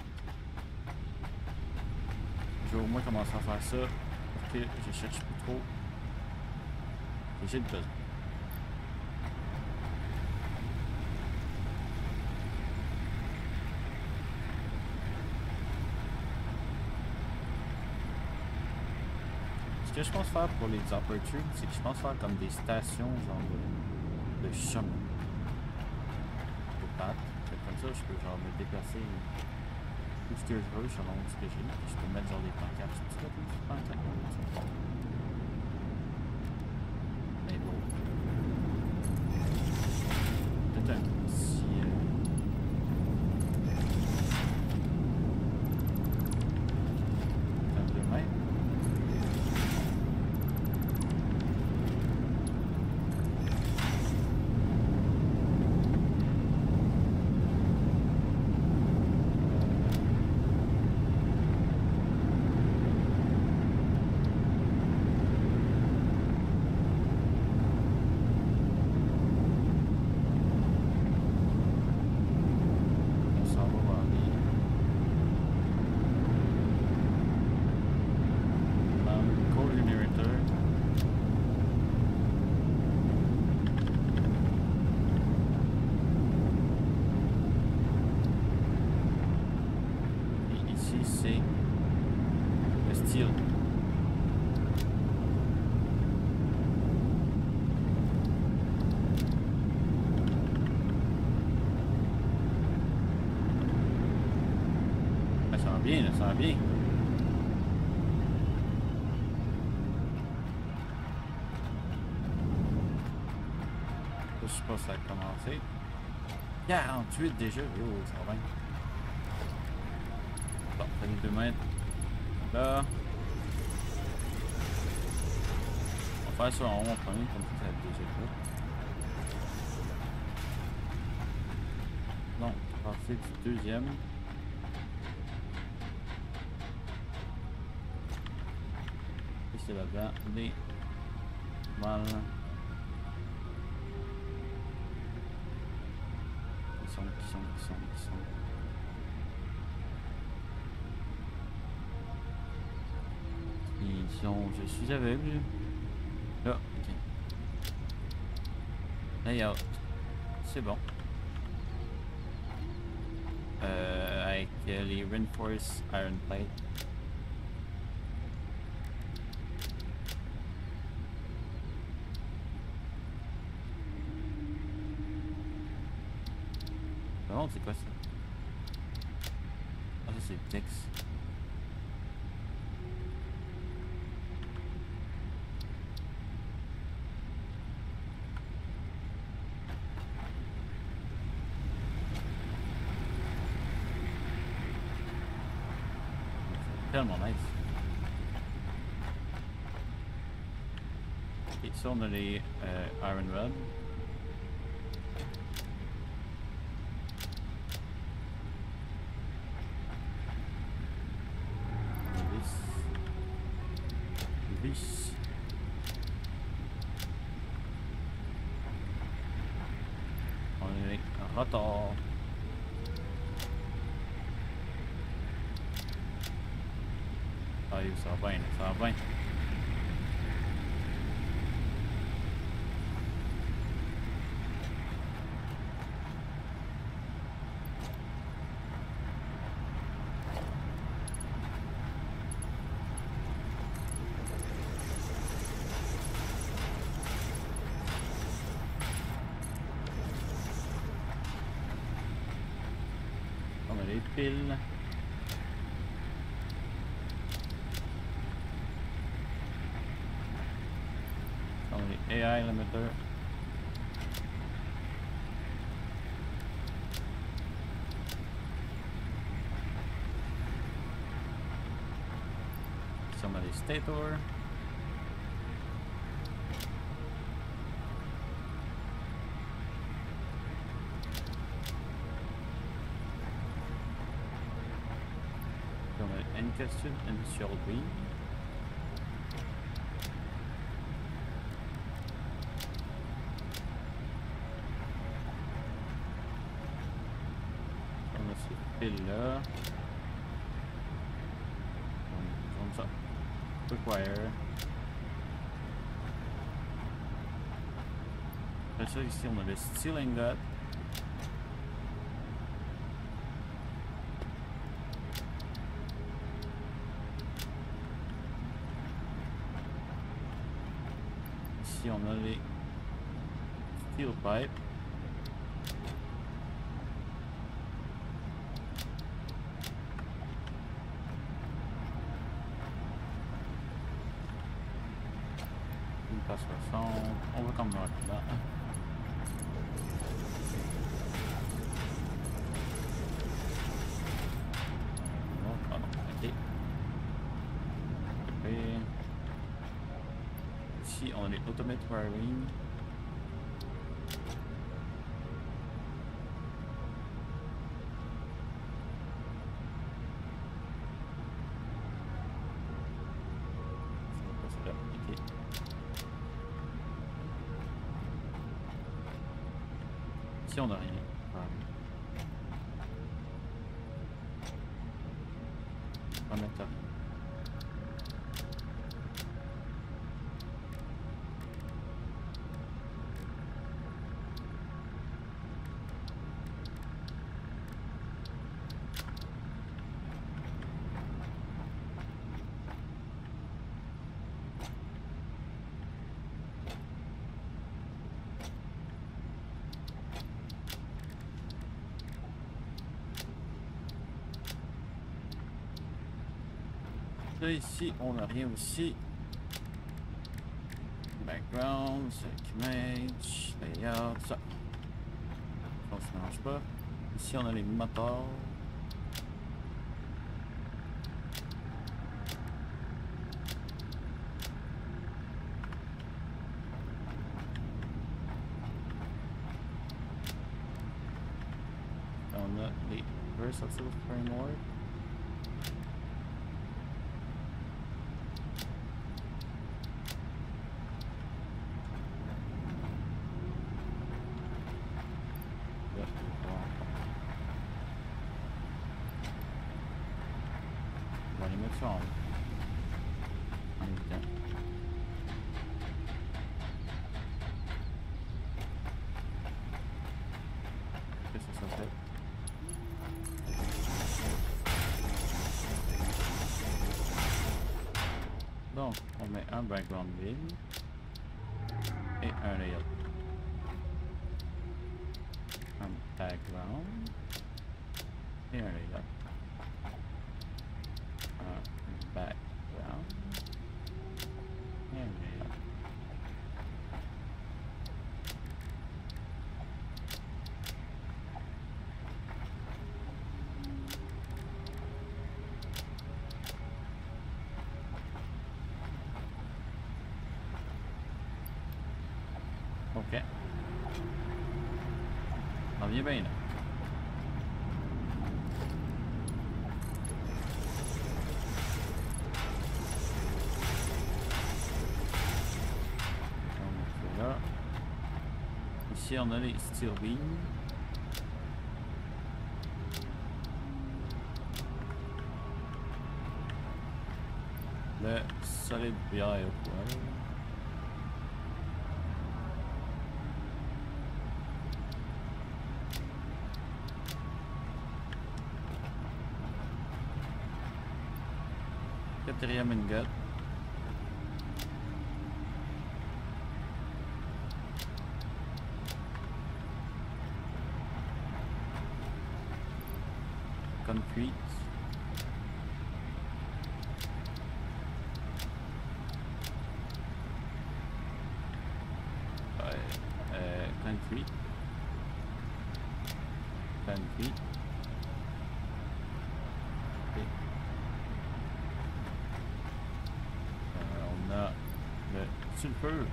Je vais au moins commencer à faire ça pour que je cherche plus trop. J'ai le besoin. Ce que je pense faire pour les Aperture, c'est que je pense faire comme des stations genre de chemin. De pattes. Comme ça, je peux genre me déplacer tout ce que je veux selon ce que j'ai. Je peux mettre genre des pancartes. Tu vois, des pancartes. Mais bon. Peut-être un petit... un 2 mètres. Bien, là, ça va bien. Je sais pas si ça a commencé. 48 déjà, oh, ça va bien. Bon, ça fait 2 mètres. Là. On va faire ça en haut en premier, comme ça va être déjà là. Non, on va passer du deuxième. C'est là-dedans, des mal. Qui sont. Ils sont. Je suis aveugle. Là, ok. Layout. C'est bon. Avec les Reinforced Iron Plate. Non, c'est quoi ça? Ah, ça c'est le texte. Tellement nice. Ok, ça on a les Iron Rod. Vis. On a les Rotor. Ah, ça va bien, ça va bien. On a les piles. On a les AI limiter. Ici on a les Stator. On a Encapsule Industrial Beam. On a ces piles-là. Comme ça. Quick wire. Après ça, ici, on a le Steel Ingot. Ici, on a les Steel Pipe. Une passe 60. On va comme là. Ici, on a les Automate Wiring. C'est là. Ok. Ici, on n'a rien. On va mettre là. Là, ici, on n'a rien aussi. Background, image, layout, ça. On se mélange pas. Ici, on a les moteurs. On a les Versatile Framework. On va les mettre ça en même temps. Donc, on met un background vide et un layout. Un background et un layout. Un background et un layout. Ok. On vient bien là. On là. Ici on a les steel beams. Le solid bière au poil. Quatrième ingot. Concrete. Concrete. Concrete. Okay. On a le sulfure.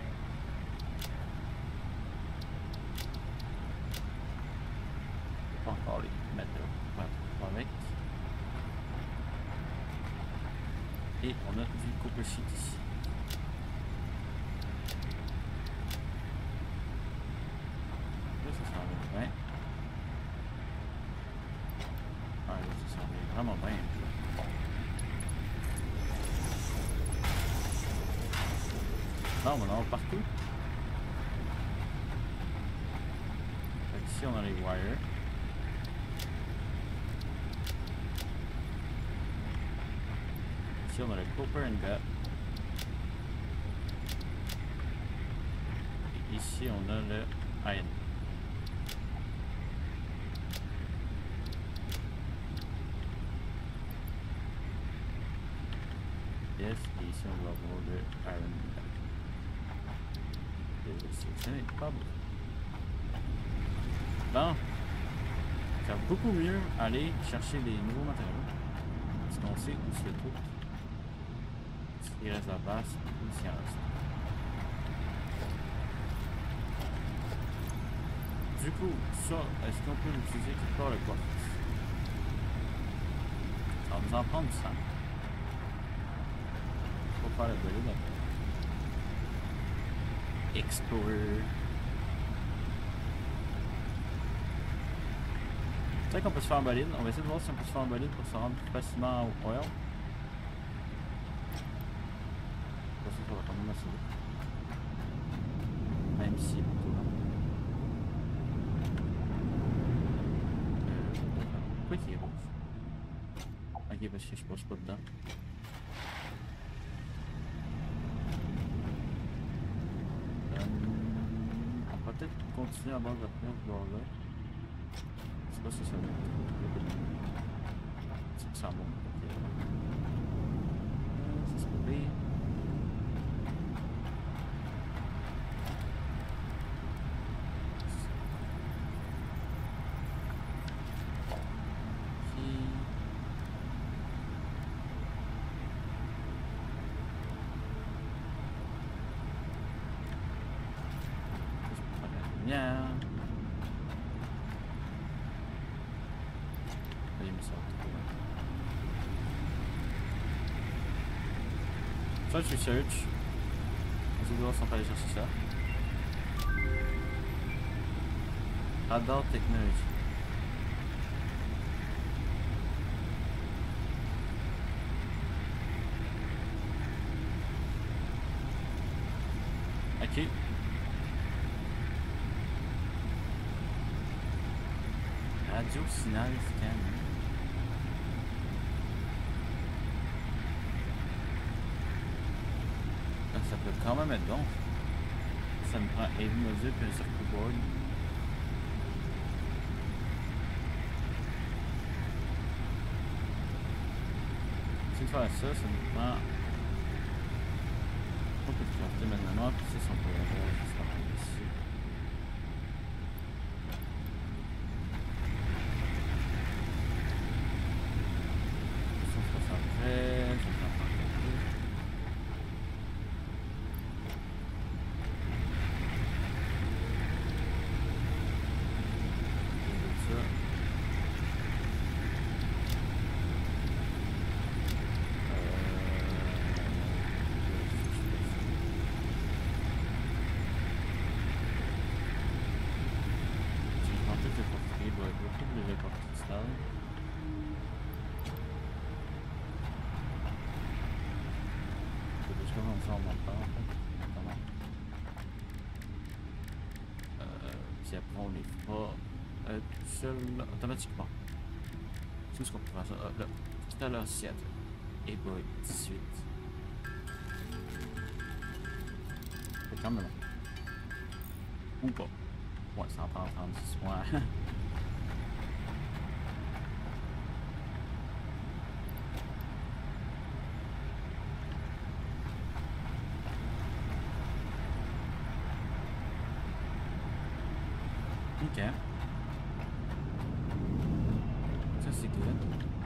Pas encore les métaux. Avec. Et on a du copper sheet ici. Là, ça s'en va bien. Ah, là, ça s'en va vraiment bien. Non, on en a partout. Ici, on a les wires. Ici, on a le copper ingot. Et ici, on a le iron. Yes, et ici, on va avoir le iron ingot. Ce n'est pas beau. Bon, ça va beaucoup mieux aller chercher des nouveaux matériaux. Parce qu'on sait où c'est tout. S'il reste à la place, ou s'il en reste. Du coup, ça, est-ce qu'on peut l'utiliser quelque part le quartz? Ça va nous en prendre du sang. Faut faire le brûler là. Explorer. C'est vrai qu'on peut se faire en bolide. On va essayer de voir si on peut se faire en bolide pour se rendre plus facilement au oil. Ça va quand même assez vite. Même si plutôt long. Pourquoi il est rouge? Ok, parce que je passe pas dedans. On va peut-être continuer à base de retenir ce bord-là. Je sais pas si ça va être. C'est que ça monte. Ça se peut bien. Yeah. Ça, je search. On va voir si on peut aller chercher ça. Radar technologie. Ok. Radio signal scan. va quand même être bon. Ça me prend Heavy Module puis un circuit board. Si de faire ça, ça me prend... Pas que de crafter maintenant, puis ça, on peut avoir juste par ici. Puis après on les fera tout seul automatiquement. C'est ce qu'on peut faire ça. Là, tout à l'heure 7. Et boy, 18. C'est quand même long. Ou pas. Ouais, ça en prend 36 mois. Ok. Ça c'est good.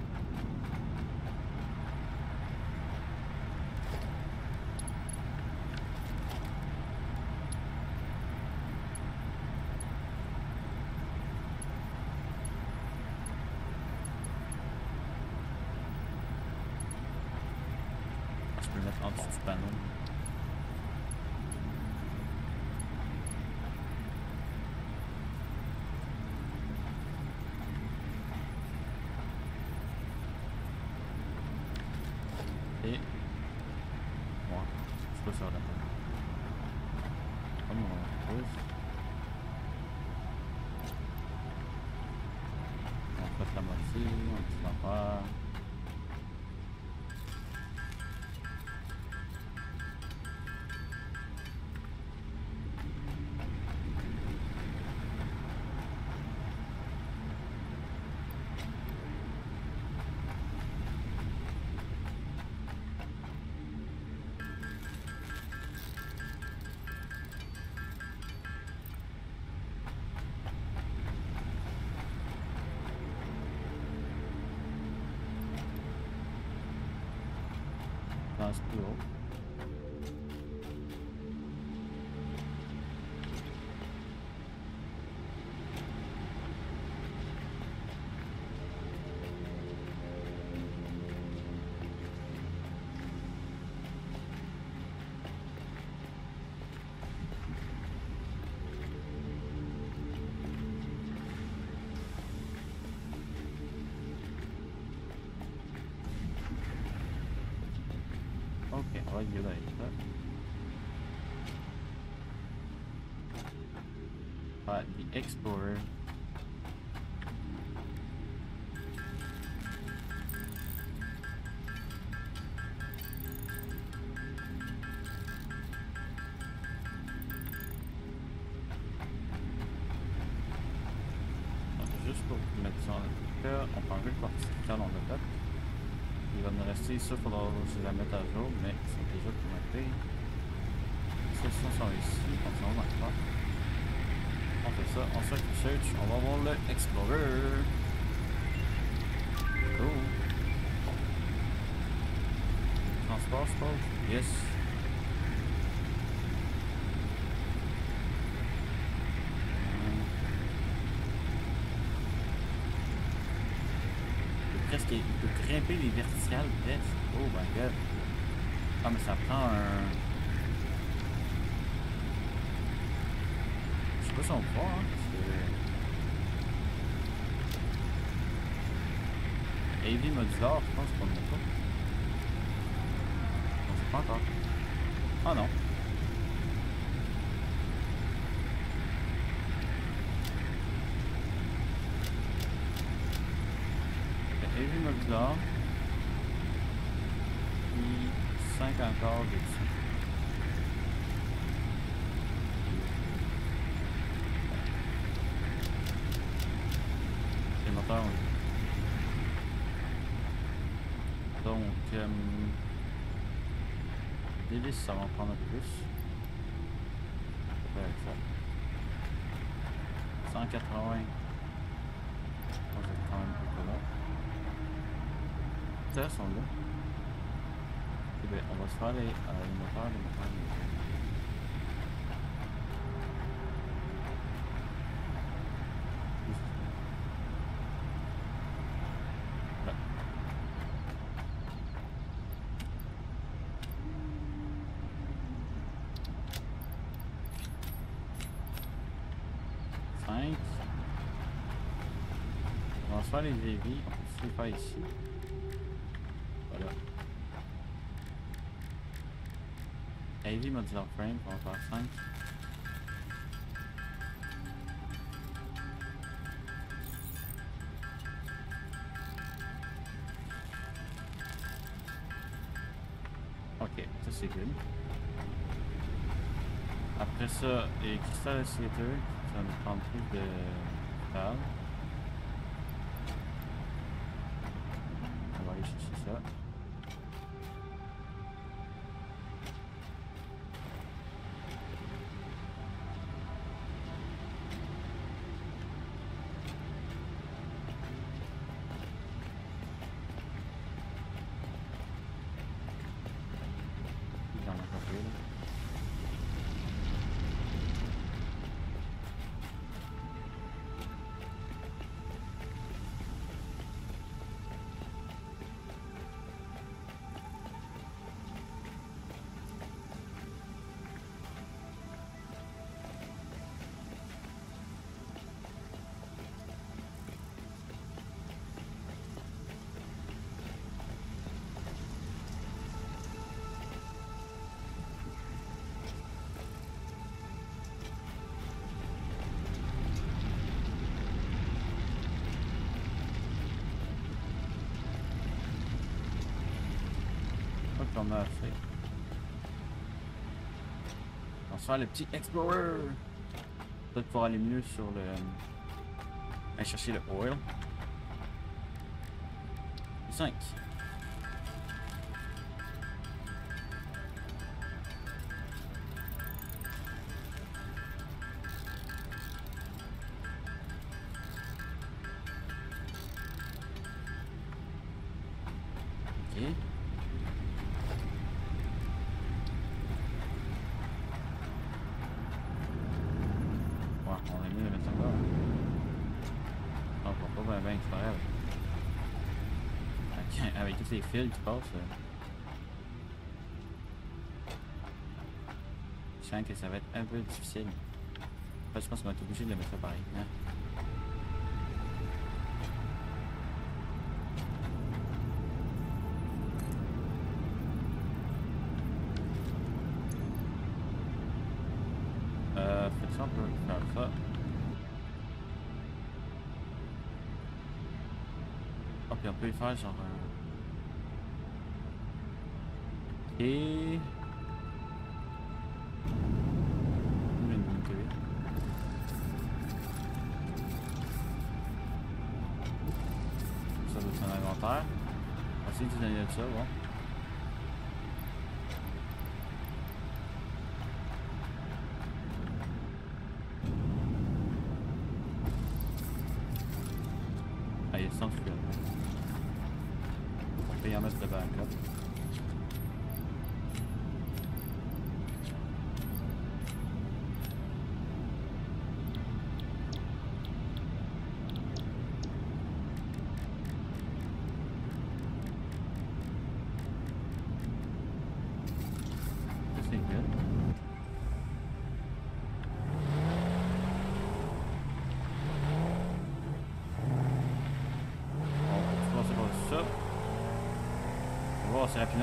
Je peux le mettre en dessous du panneau. Et moi, je peux faire la peine. Comme on pose. On fait la moitié, on petit l'envers. Plus haut. Okay, I'll give that a but the Explorer juste pour mettre ça en là, on peut enlever le cortical dans le top. Il va me rester ça, il faudra aussi la mettre à jour, mais c'est déjà connecté. Les sessions sont ici, on s'en va dans le on fait ça, on fait search, on va voir le Explorer. Cool. Transport, je suppose? Yes. Presque, il peut grimper les verticales presque. Oh my god. Ah mais ça prend un... Je sais pas si on peut voir, hein, parce que... AV modular, je pense qu'on ne l'a pas. On sait pas encore. Ah non. AV modular. Puis 5 encore dessus. Donc, délice, ça va en prendre un peu plus. Avec ça. 180. On va quand même un peu là. Ça, sont là. Et bien, on va se faire les moteurs. Là. On va se faire les évis, on peut se les faire ici. Voilà. Heavy modular frame, on va faire 5. Ok, ça c'est good. Après ça, les cristals oscillateurs, ça va nous prendre plus de métal. On va aller chercher ça. J'en ai pas fait là. On a fait. On va se faire le petit Explorer. Peut-être pour aller mieux sur le. Aller chercher le oil. 5. Ok. On est mieux de mettre ça là. Non, pour pas bien faire. Avec tous les fils qui passent. Je sens que ça va être un peu difficile. Enfin, je pense qu'on va être obligé de le mettre pareil. Hein? Fait ça, on peut faire ça. Oh, puis on peut y faire genre Et... ça doit être un inventaire. On va essayer de donner ça, bon. Ah, il est sans fuel. On peut y en mettre le backup. C'est rapidement.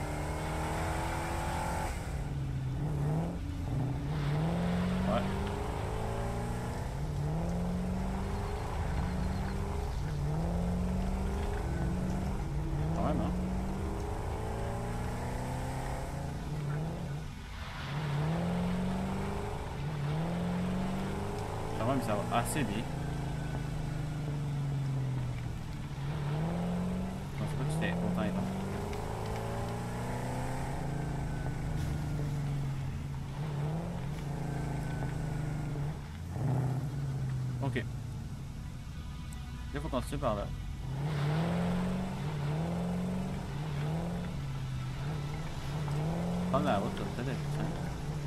Ouais. Quand même, hein. Quand même, ça va assez bien. Je pense pas que c'était autant étonnant. Il faut continuer par là. Prendre la route, ça va peut-être être simple.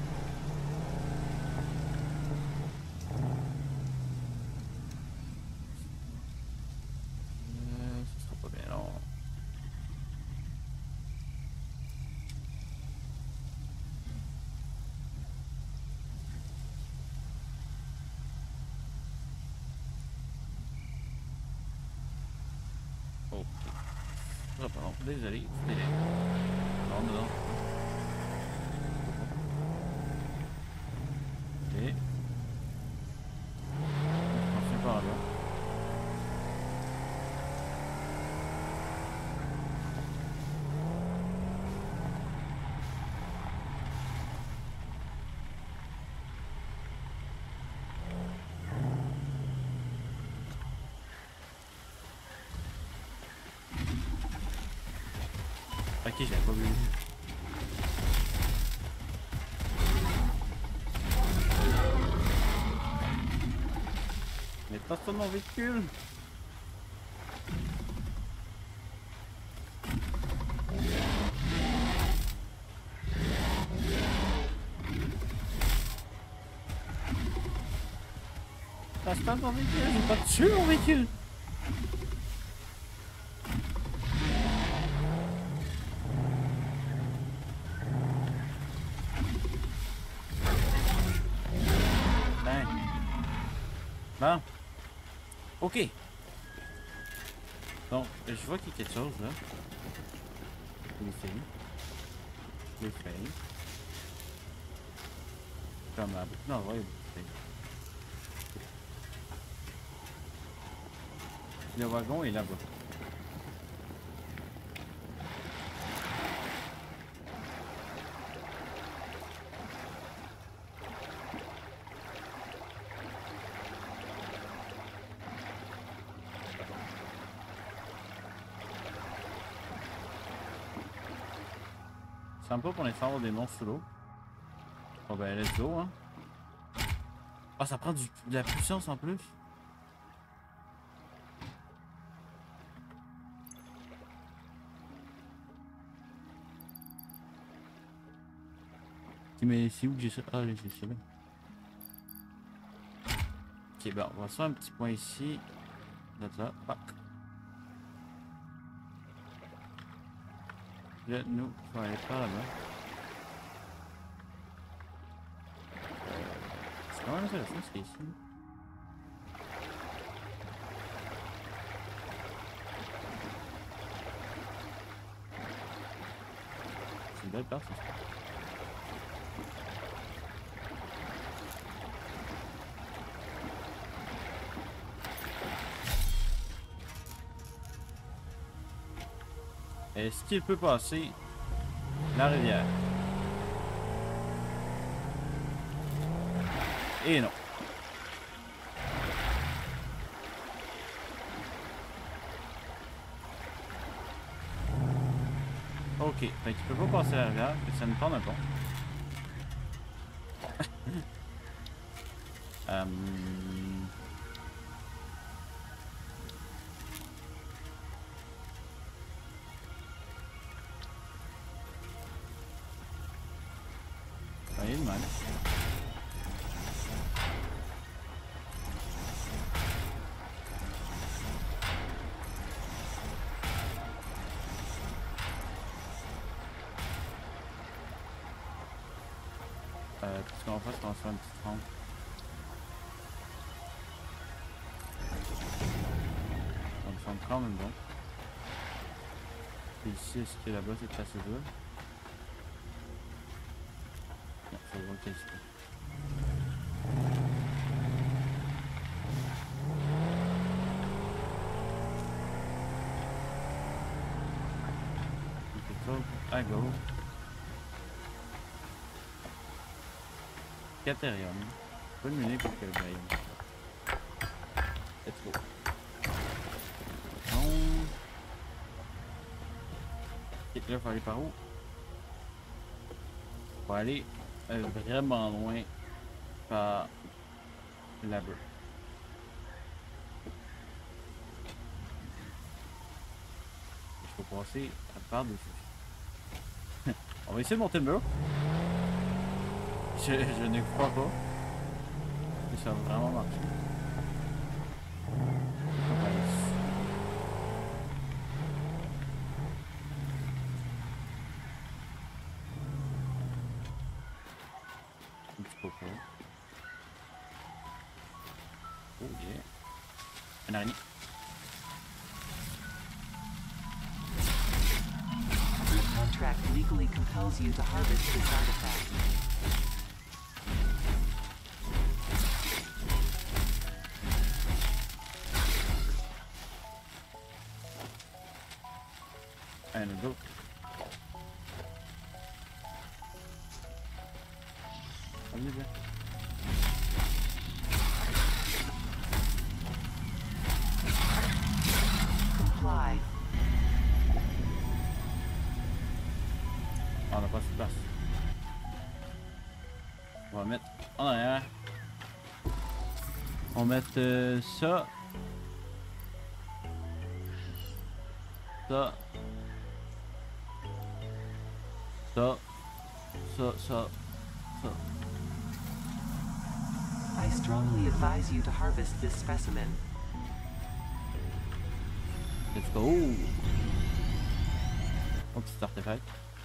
Ça sera pas bien long. Ok. Ça sera pas long. Désolé. Non, non. Ok. On continue par là. Ok, j'avais pas vu. Mais passe-toi mon véhicule. Passe-toi mon véhicule, j'ai pas tué mon véhicule. Bon. Ok. Donc, je vois qu'il y a quelque chose là. Les filles. Les filles. Comme à beaucoup d'endroits, il y a beaucoup de filles. Le wagon est là-bas. Ça semble pas pour l'instant avoir des monstres sous l'eau. Bon ben let's go hein. Ah ça prend de la puissance en plus. Mais c'est où que j'ai ça? Ah j'ai ça là. Ok ben on va se faire un petit point ici. Là, pac. Là nous, on va aller par là-bas. C'est quand même intéressant ce qu'il y a ici. C'est une belle place ça. Est-ce qu'il peut passer la rivière? Et non. Ok, fait qu'il peut pas passer la rivière, que ça nous prend un pont. Il est de mal. Qu'est-ce qu'on va faire, c'est qu'on va faire une petite rampe. On va faire quand même bon. Et ici, est-ce que là-bas c'est assez dur? Non, faut voir quel c'est. À gauche. Caterium. Bonne minute pour que le bail. Let's go. Non. Ok, là, faut aller par où? Faut aller vraiment loin par là-bas. passer par-dessus. On va essayer de monter le mur. Je ne crois pas que ça va vraiment marcher. Un petit peu pas. Oh yeah. Une araignée. Your contract legally compels you to harvest this artifact. And a goat. Allez bien. Comply. On n'a pas de place. On va mettre en arrière. On va mettre ça. Ça. Ça. Ça. Ça. Ça. I strongly advise you to harvest this specimen. Let's go. Oh, petit artefact.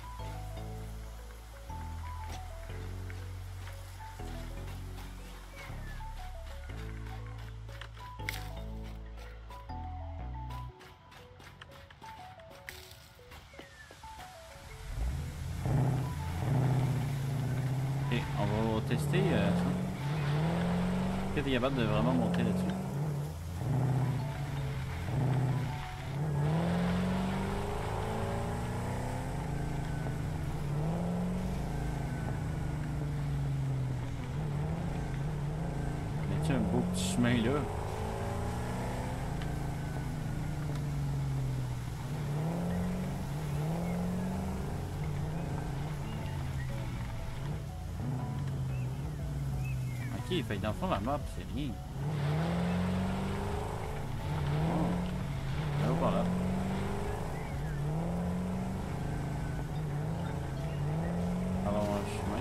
Ok, on va tester ça. Est-ce que tu es capable de vraiment monter là-dessus? Y a un beau petit chemin là? Ok, fait que dans le fond la map c'est rien. Oh. Là, voilà. Alors un chemin.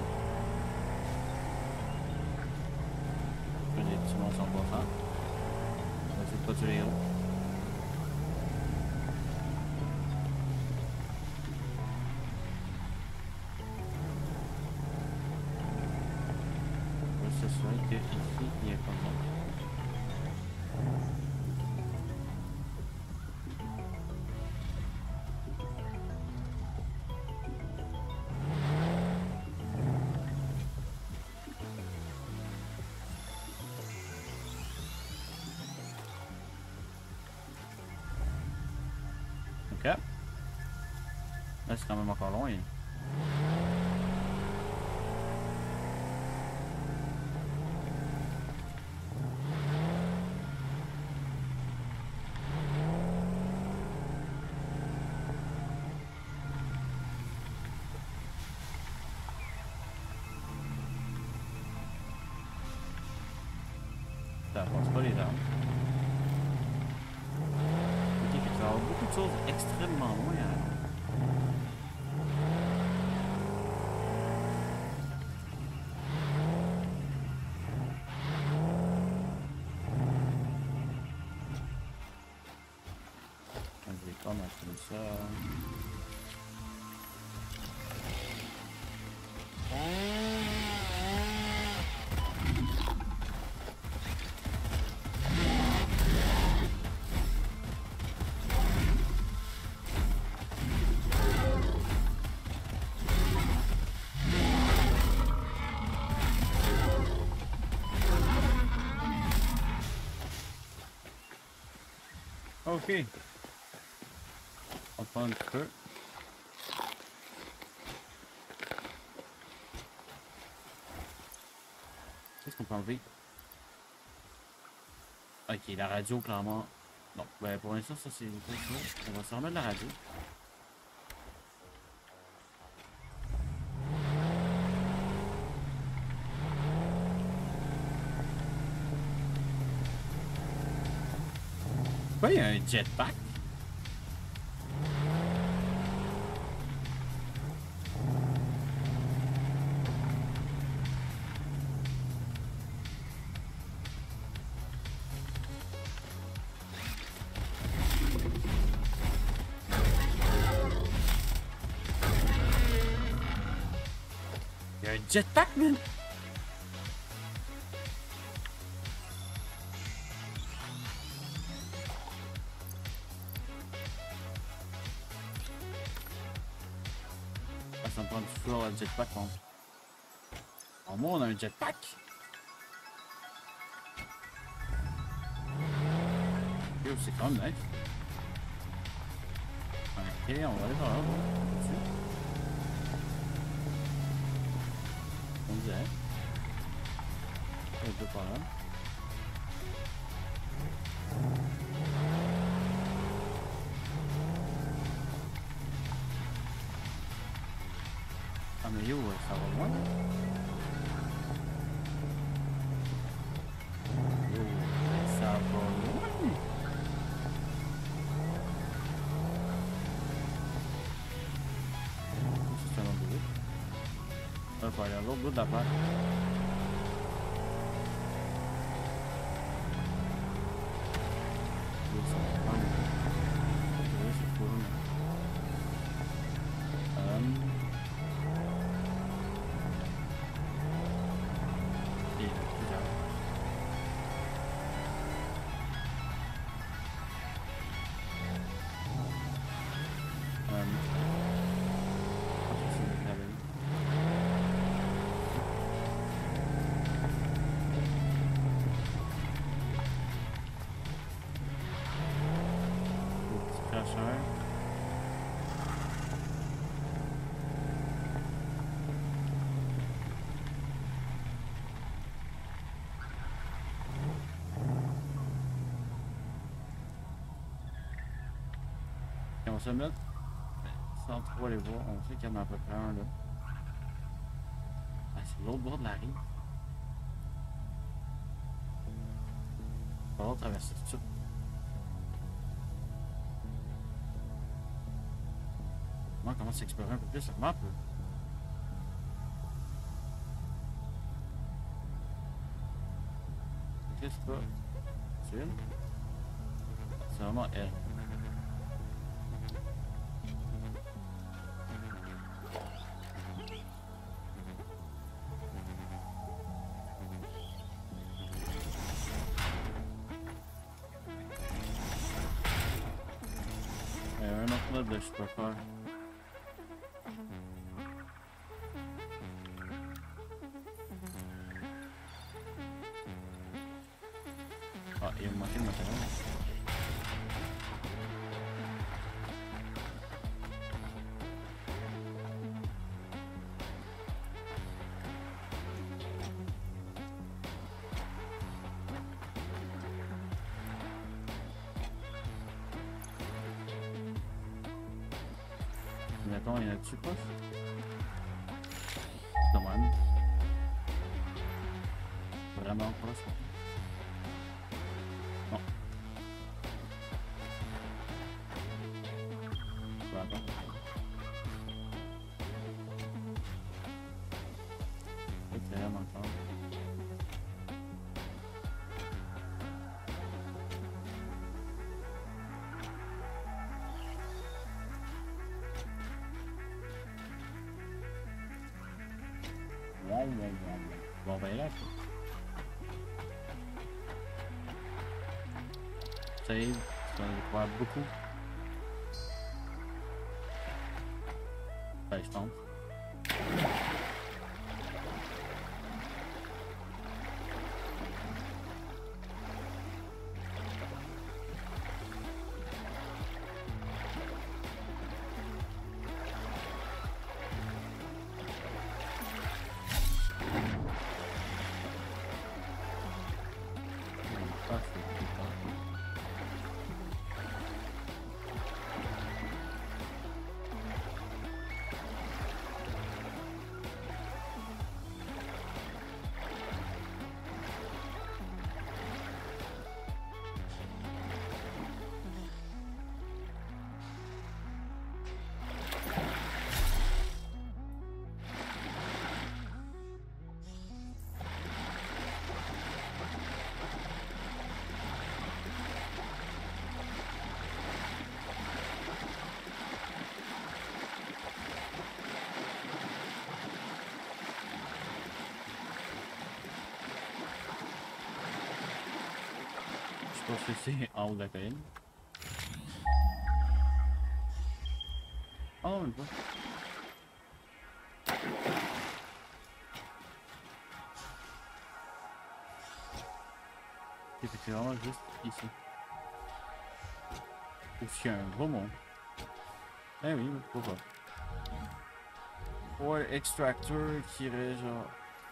Des petits monstres en boisant. On va essayer de pas tuer les héros. On va s'assurer qu'ici il y a pas de monde. Ok. Là c'est quand même encore loin. Ça passe pas les armes. Ok, fait que ça va avoir beaucoup de choses extrêmement loin alors. Je vais prendre comme ça. Ok. On prend un petit peu. Qu'est-ce qu'on peut enlever? Ok, la radio, clairement. Non, ben pour l'instant, ça c'est pas ça. On va se remettre la radio. Quoi, il y a un jetpack? Il y a un jetpack, man! Ah, ça me prend du floor le jetpack, hein. Au moins, on a un jetpack! Yo, c'est quand même nice. Ok, on va aller par là. On dirait. Et deux par là. Ah mais yo, ça va loin. Yo, ça va loin. C'est un autre bout. Il faut aller à l'autre bout de la plaque. On va se mettre sans trop aller voir. On sait qu'il y en a à peu près un là. Ah, c'est l'autre bord de la rive. On va traverser tout ça. On commence à explorer un peu plus la map. Qu'est-ce que c'est pas? C'est une? C'est vraiment elle. Je peux faire. Ah, il me manquait de matériel. Attends, il y en a dessus pas? Dommage. Vraiment pas ça. Non. Voilà. C'est vraiment encore. Bon, ben là, save, ça va faire beaucoup. Ben, je pense. pense que c'est en haut de la colline. Oh, même pas. Ok, c'est vraiment juste ici. Ou s'il y a un gros monde. Eh oui, pourquoi pas. Ouais, extractor qui irait genre.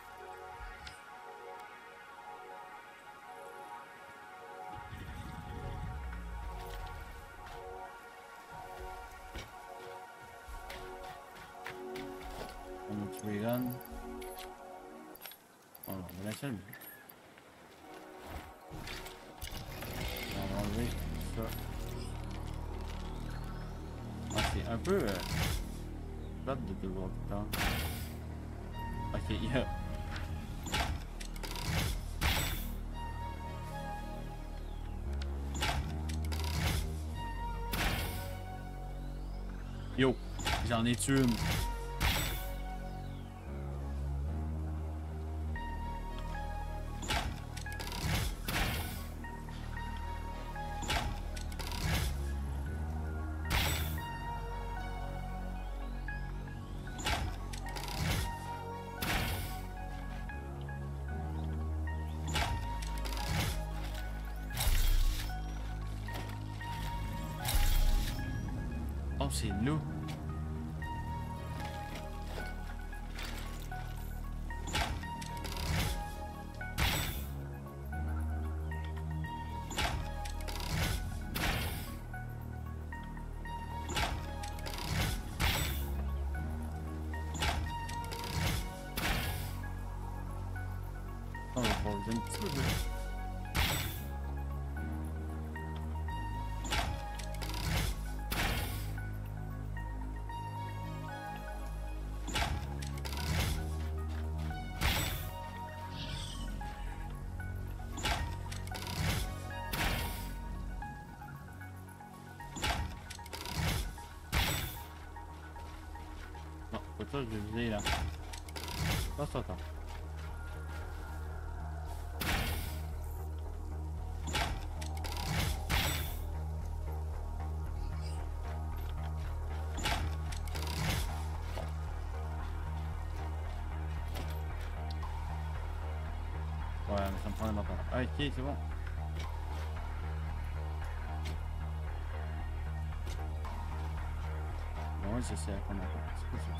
On a tué gun. On va laisser le. On va enlever ça. Ah, c'est un peu plate de devoir tout le temps. Ok, il y a. Yo, j'en ai tué une. Oh, c'est là. On va prendre un petit peu de. Non, c'est ça, je vais viser là. Passe ton temps. Ouais, mais ça me prend un temps. Ah, ok, c'est bon. Bon, ouais, c'est ça qu'on a fait. C'est quoi ça?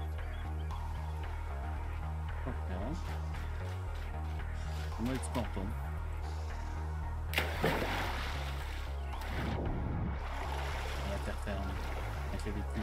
Ok. Comment est-ce qu'on retourne? La terre ferme. Avec les véhicules.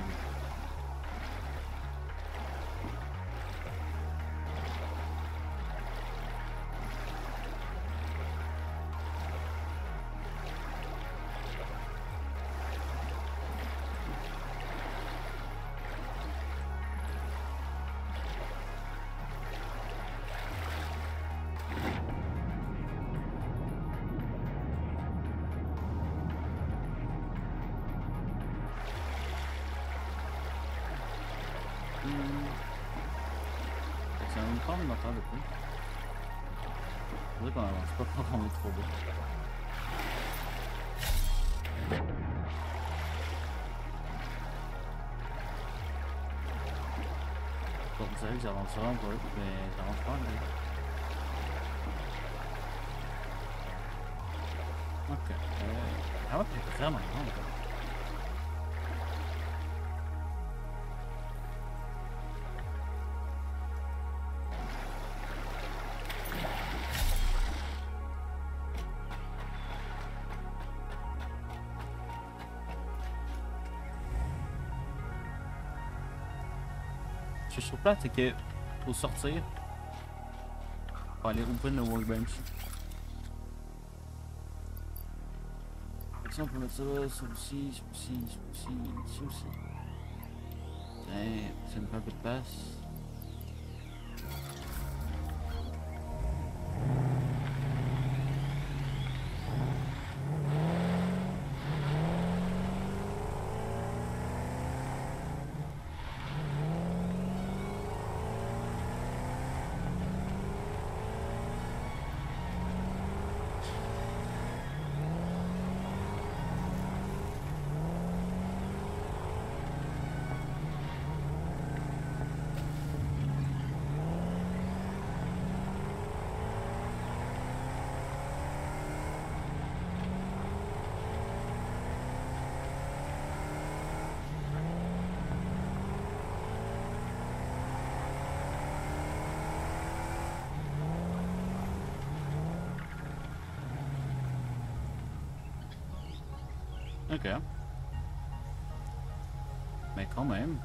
C'est un temps de moteur depuis. C'est vrai qu'on avance pas quand on est trop beau. Bon, vous savez que j'avance vraiment pas vite, mais j'avance pas vite. Ok. La map est vraiment grande. Ce que je trouve plate, c'est que pour sortir, faut aller open le workbench. Si on peut mettre ça, ça aussi, ça aussi, ça aussi, ça aussi. Ça me fait un peu de place. Ok. Mais quand même.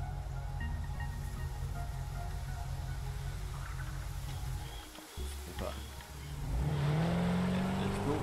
Je sais pas. Let's go.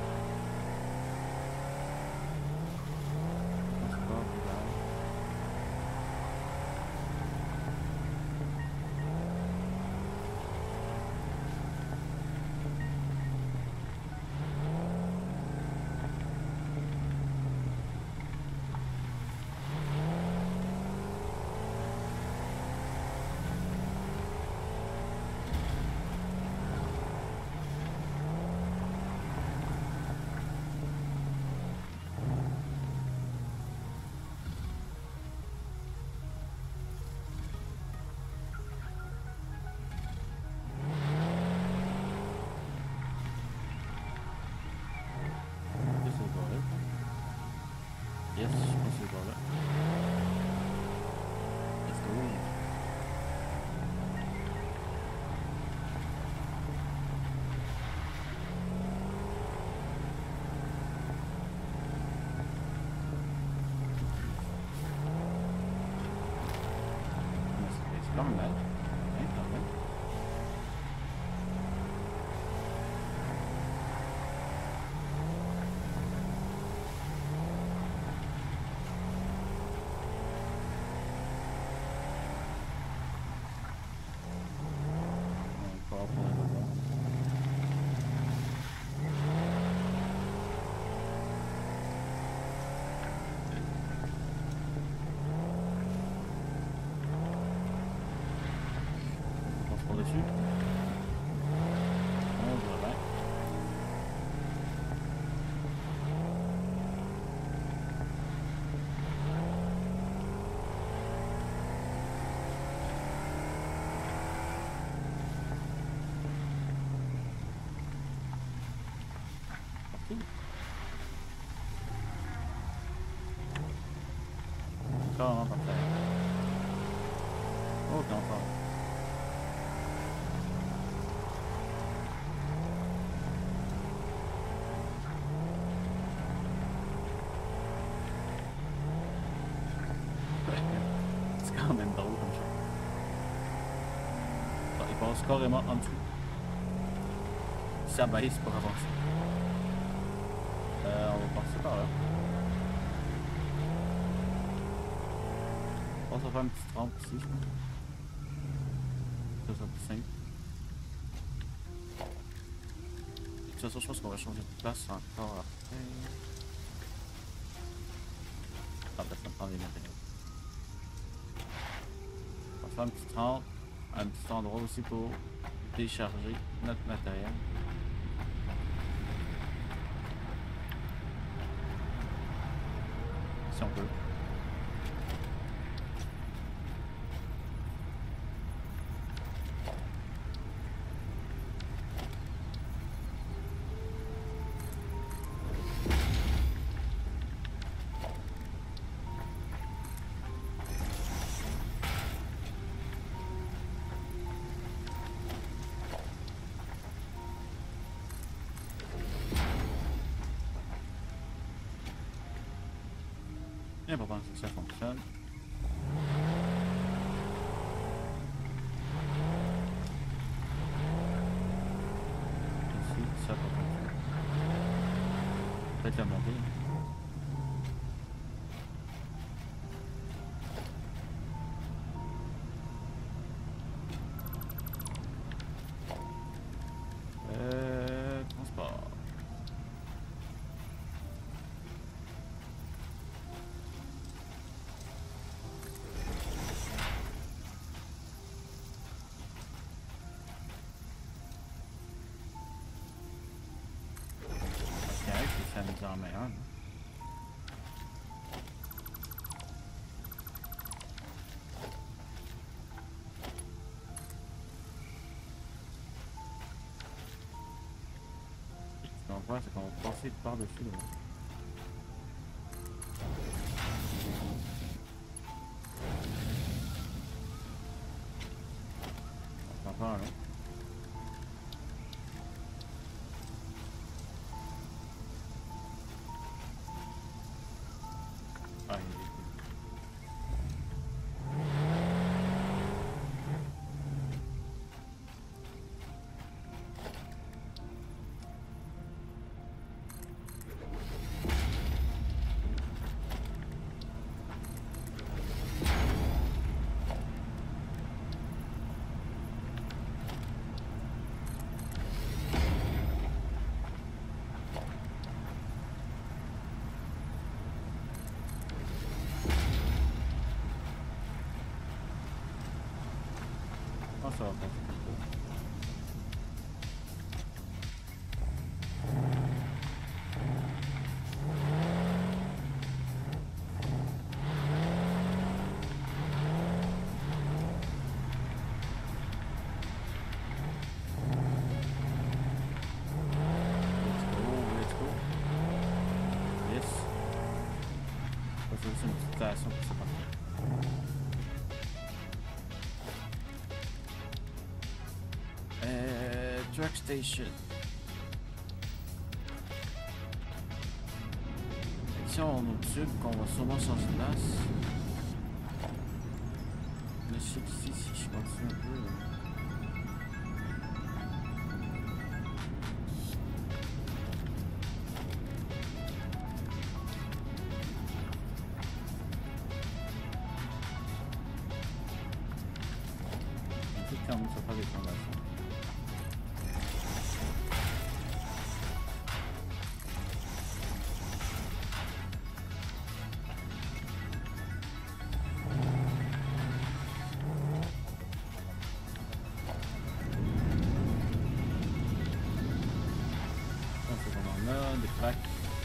Yes, je pense que c'est par là. Let's go. C'est pas mal. Ouais, pas mal. Encore pour le moment. On passe par dessus. On voit bien. Partout. Carrément parfait. Oh, t'es encore. C'est quand même drôle comme ça. Ah, il passe carrément en dessous. Ça baisse pour avancer. On va passer par là. On va faire une petite rampe ici, je pense. Ça sera plus simple. De toute façon, je pense qu'on va changer de place encore après. Ah, ben, ça me prend des matériaux. On va faire une petite rampe, un petit endroit aussi pour décharger notre matériel. Si on peut. L'important c'est que ça fonctionne. Ici, ça va fonctionner. Peut-être la monter. Transport. Ça nous en met un. Ce qu'on va faire, c'est qu'on va passer par-dessus. On va faire un. pense que ça va passer. C'est une petite station pour ça partir. Truck station. Ici on a nos tubes qu'on va sûrement changer de place. Mais je sais qu'ici, si je continue un peu. Quand même, ça fait des fondations. Donc, on en a des plaques.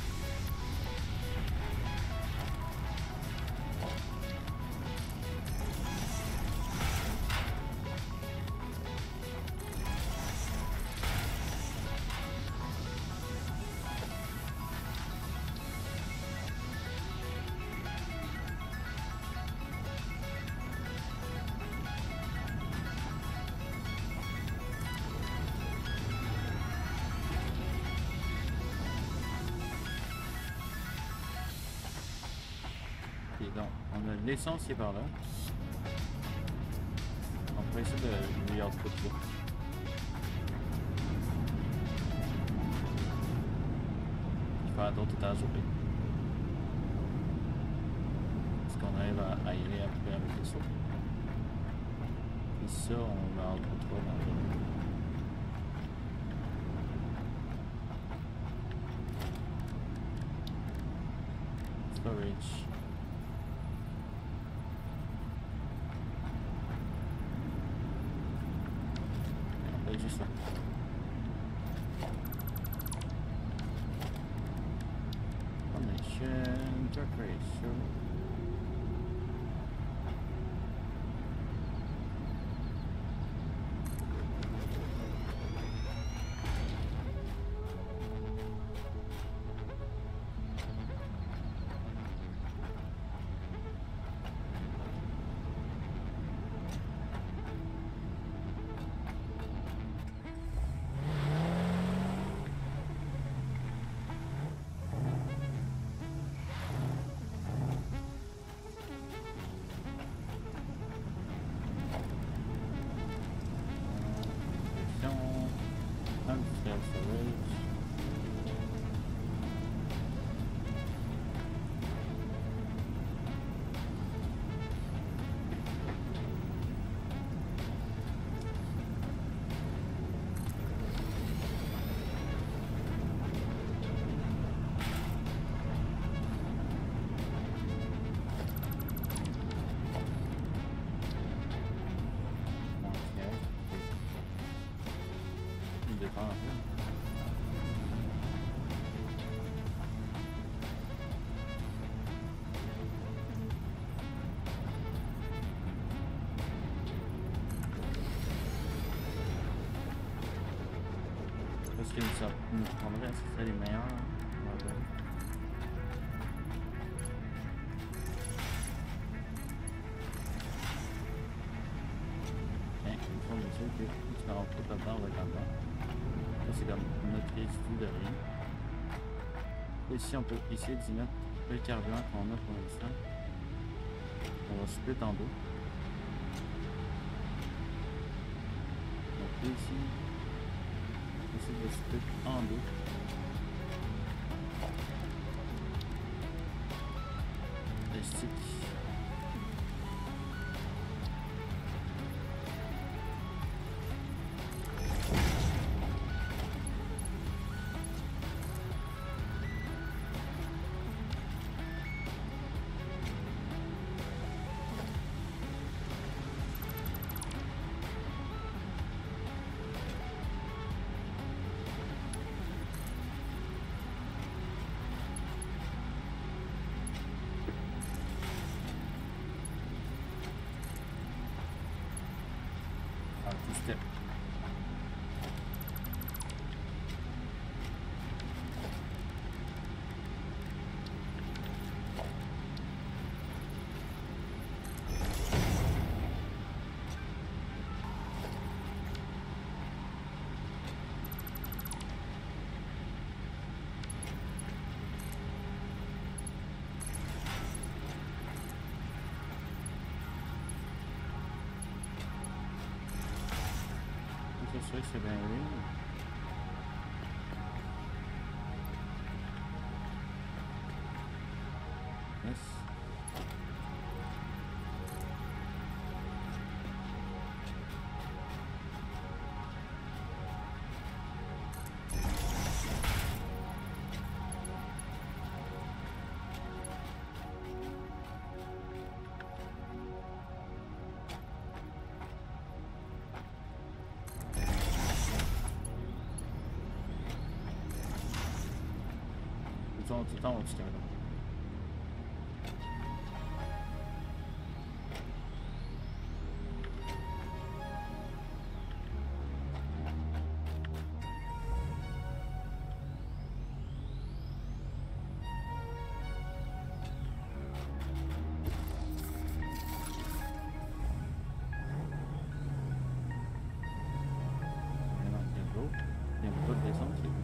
Donc, on a l'essence qui est par là. On peut essayer de lui output là. Je vais faire d'autres étages au pire. Est-ce qu'on arrive à y aller après avec les sauts? Et ça, on va output dans le storage. Juste là. Formation, truck ratio. Parce que ça nous prendrait, ce serait les meilleurs. Voilà. Tiens, une fois de sûr que tu ne rentres pas là-dedans, on va être là-dedans. Ça, c'est comme notre résidus de rien. Ici, on peut essayer d'y mettre le carburant qu'on a pour l'instant. On va split en deux. Donc ici, essayer de split en deux. Le stick. Ah, tout step. C'est bien oui. Yes. Tout le temps, tu là. Il y a beaucoup de descente, c'est bon.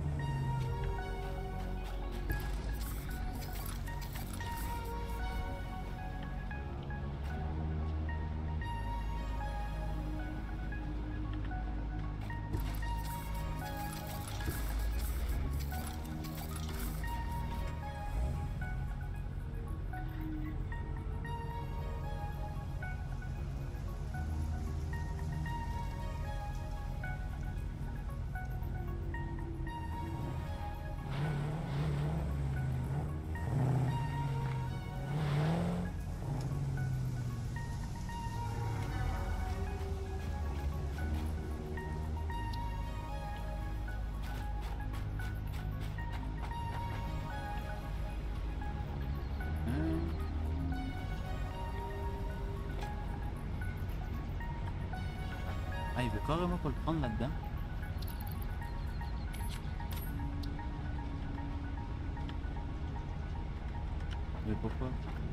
Ah, il veut carrément pas le prendre là-dedans. Mais pourquoi?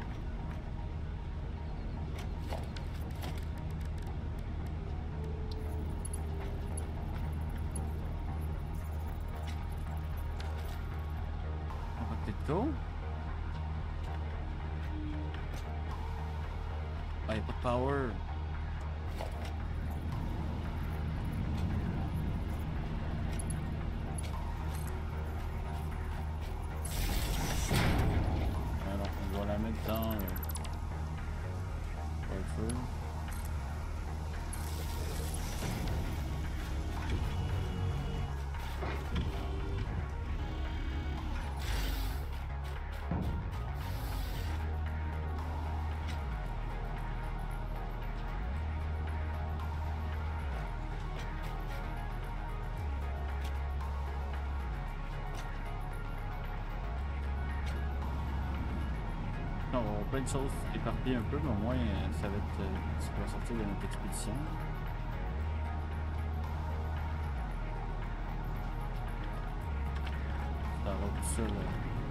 On va peut-être go? Ah, il n'y a pas de power. Dans le feu. On va avoir plein de choses éparpillées un peu, mais au moins ça va être ce qui va sortir de notre expédition. Ça va avoir tout ça là.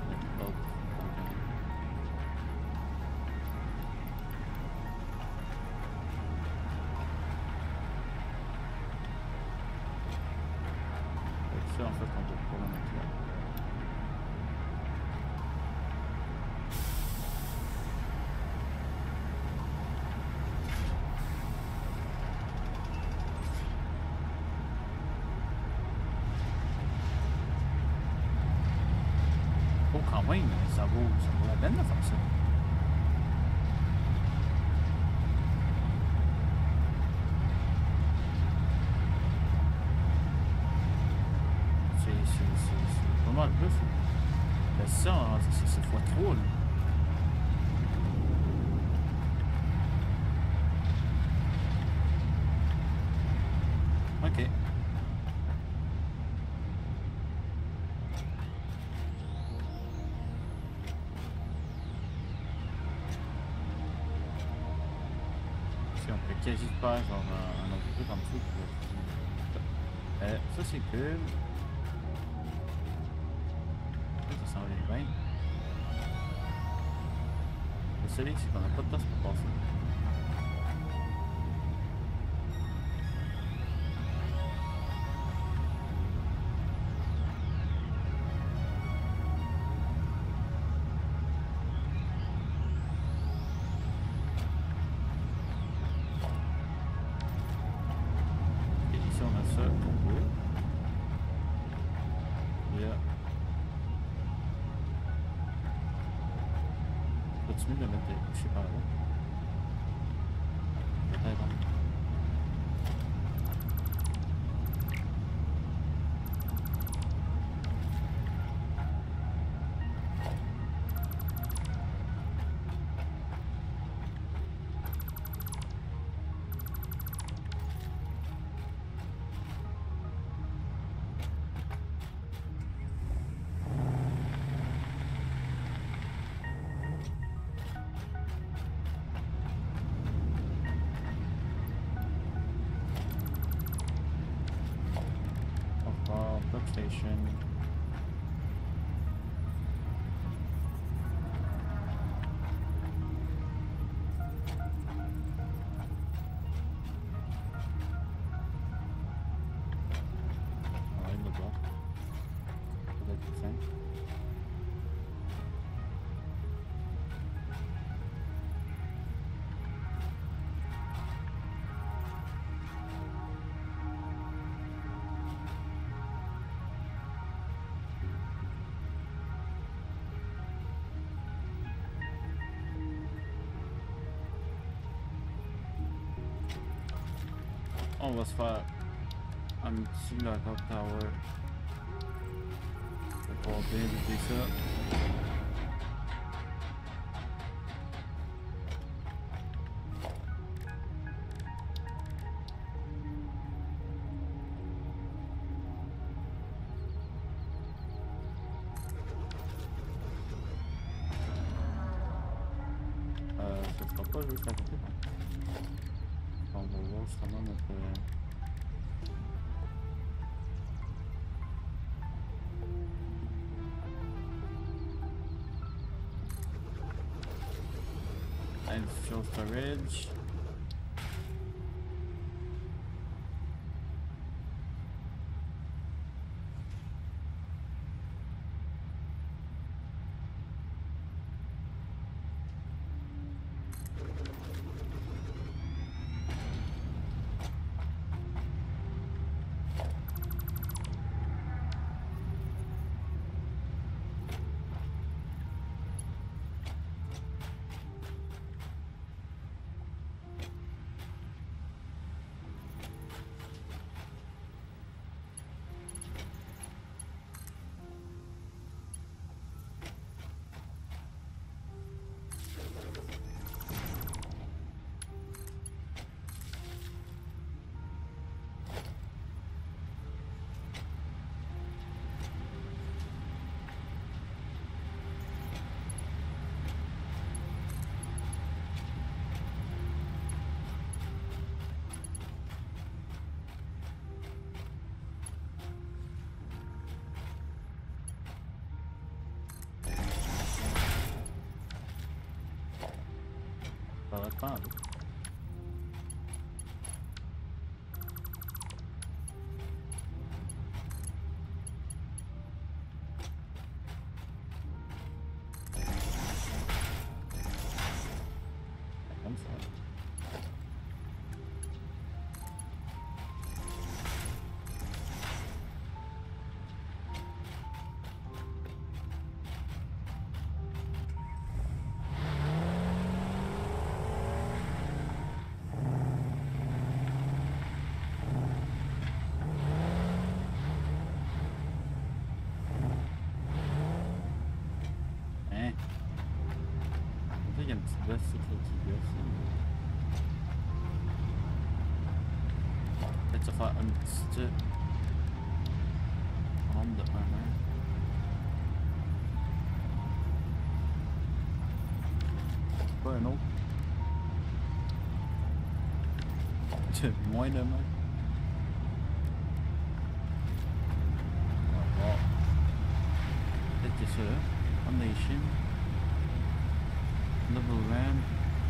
Ça en fait on peut pas le mettre là. Oh, quand même, ça vaut la peine de faire ça. C'est pas mal plus. C'est ça, c'est x3 là. Ok. Si on Fait qu'il agit de faire genre un autre truc en dessous. Ça c'est cool. Ça s'en vient bien. Le seul c'est qu'on n'a pas de place pour passer. Continue de mettre des couchers par là. Peut-être. Station. Alright, le bas. Peut-être plus simple. On va se faire un petit lockout tower pour pouvoir bien éviter ça. Ça sera pas juste à côté. On va voir justement notre... Industrial storage. Ça va prendre. Comme ça. Il y a une petite gosse, c'est qui gosse. Peut-être ça faire une petite ronde de 1 heure. Pas un autre. de moins de main. On va voir. Peut-être que c'est ça là. Foundation. Double ramp.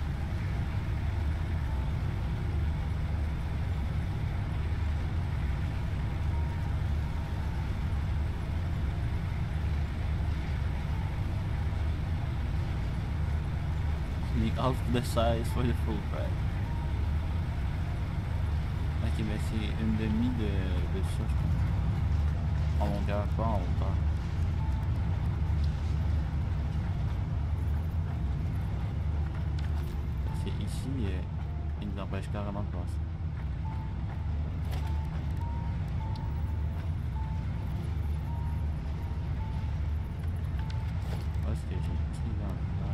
Sneak off the size for the full price. Ok, ben c'est une demi de ça, je pense. En longueur, pas en hauteur. C'est ici, il nous empêche carrément de passer. Ouais, ce que j'ai écrit dans le plan.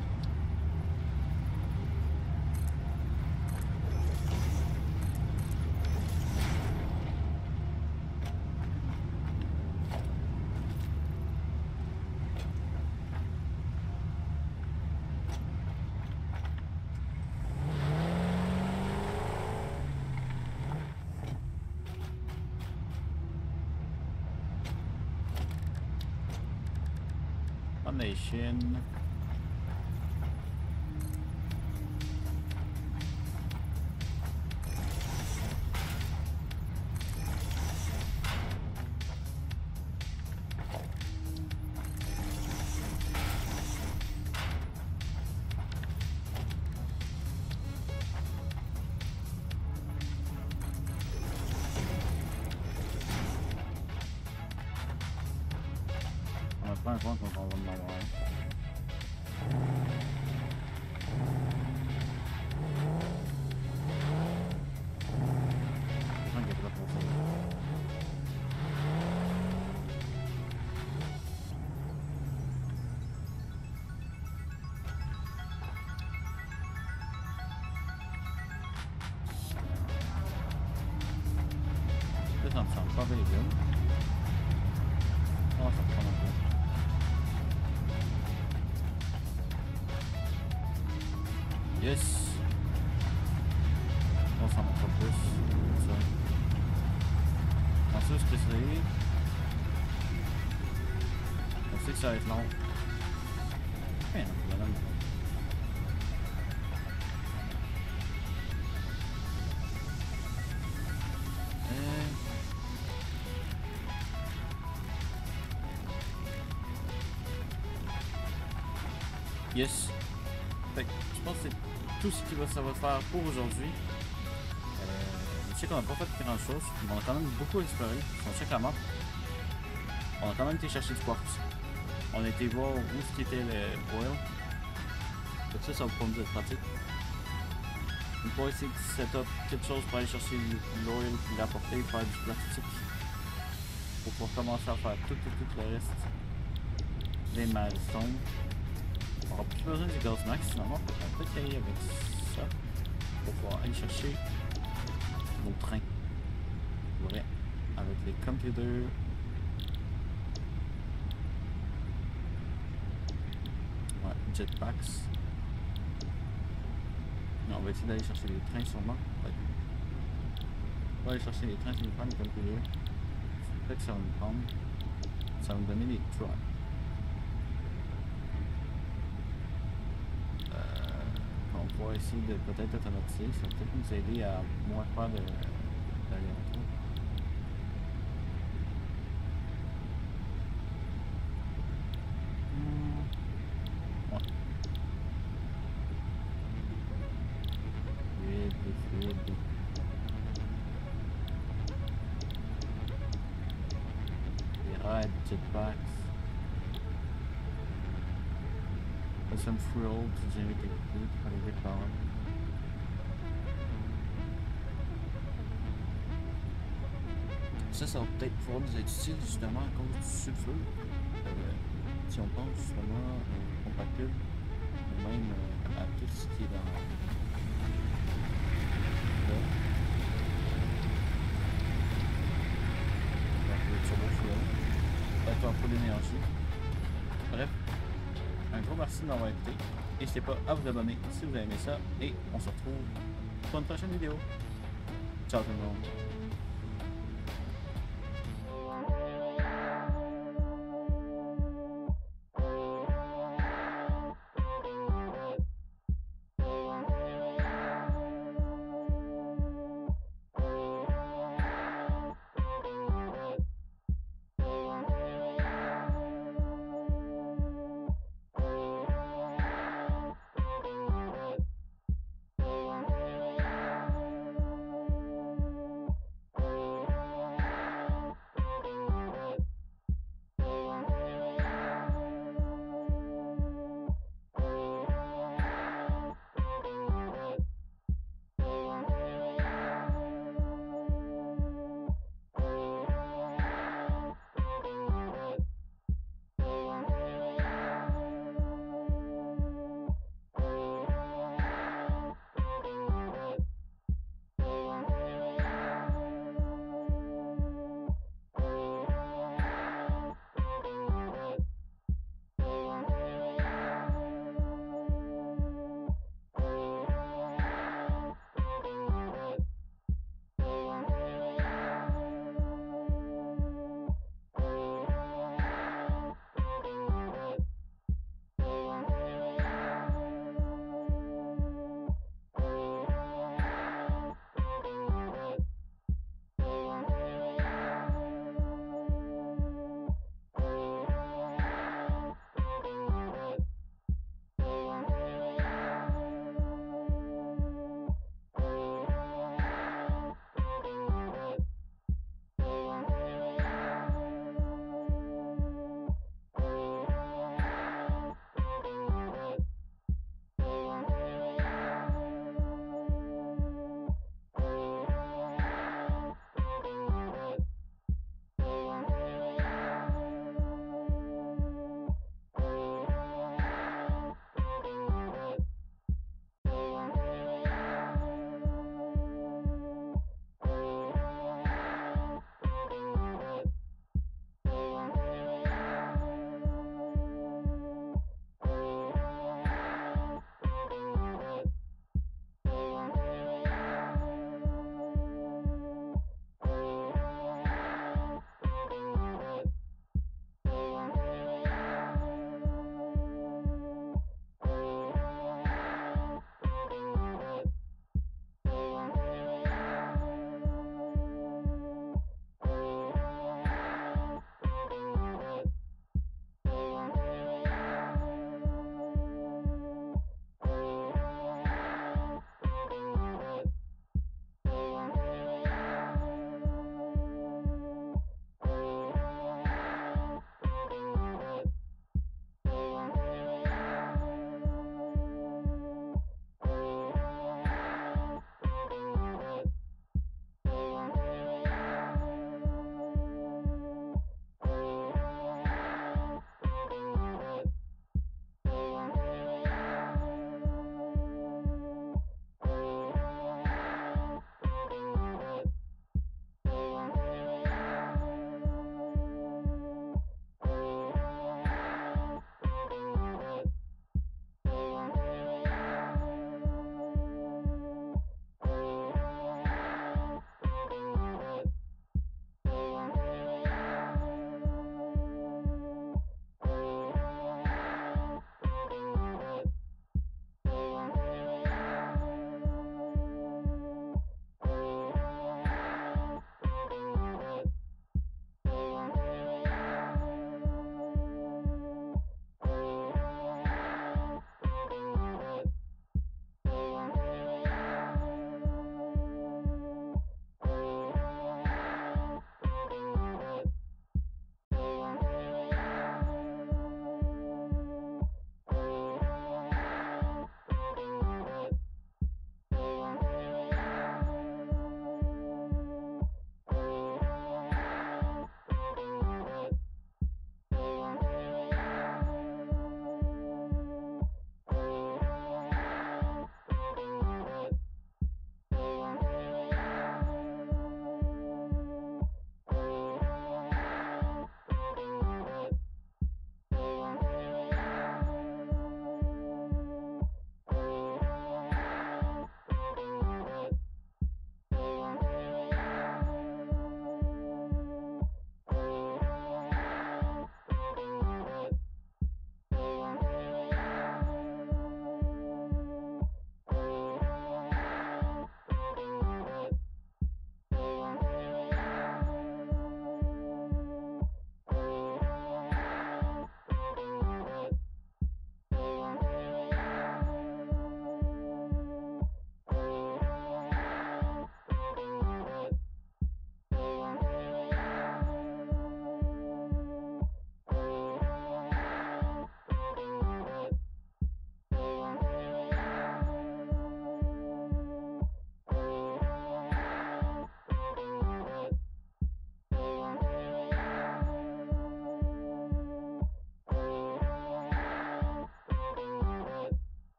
Foundation. On va prendre un compte quand on va en avoir. Ça me semble pas bien bien. Oh, ça prend un peu. Yes! On s'en montre pas plus. Comme ça. Ensuite, ce que c'est. On sait que ça va être long. Merde, voilà. Yes. Fait que je pense que c'est tout ce que ça va faire pour aujourd'hui. Je sais qu'on n'a pas fait grand chose, mais on a quand même beaucoup exploré. Si on check la map, on a quand même été chercher du quartz. On a été voir où ce qui était le oil. Fait que ça va pouvoir nous être pratique. On pourra essayer de set up quelque chose pour aller chercher l'oil, puis l'apporter, faire du plastique. Pour pouvoir commencer à faire tout le reste des milestones. On aura plus besoin du gaz max, finalement, on va peut-être y aller avec ça pour pouvoir aller chercher nos trains. Ouais, avec les computers. Ouais, jetpacks. Non, on va essayer d'aller chercher les trains sûrement. Ouais. On va aller chercher les trains, ça nous prend les computers. C'est peut-être que ça va nous prendre. Ça va nous donner des trucks. On pourra essayer de peut-être automatiser, ça va peut-être nous aider à moins faire d'aller-retour. Ouais. Fluide. Les rides, jetpacks. Some fuel to generate electricity for the power. Ça va peut-être pouvoir nous être utile justement à cause du sulfure. Si on pense justement au compactable, ou même à tout ce qui est dans là. Donc le turbo fuel. Peut-être un peu d'énergie. Bref. Un gros merci de m'avoir écouté. N'hésitez pas à vous abonner si vous avez aimé ça. Et on se retrouve pour une prochaine vidéo. Ciao tout le monde.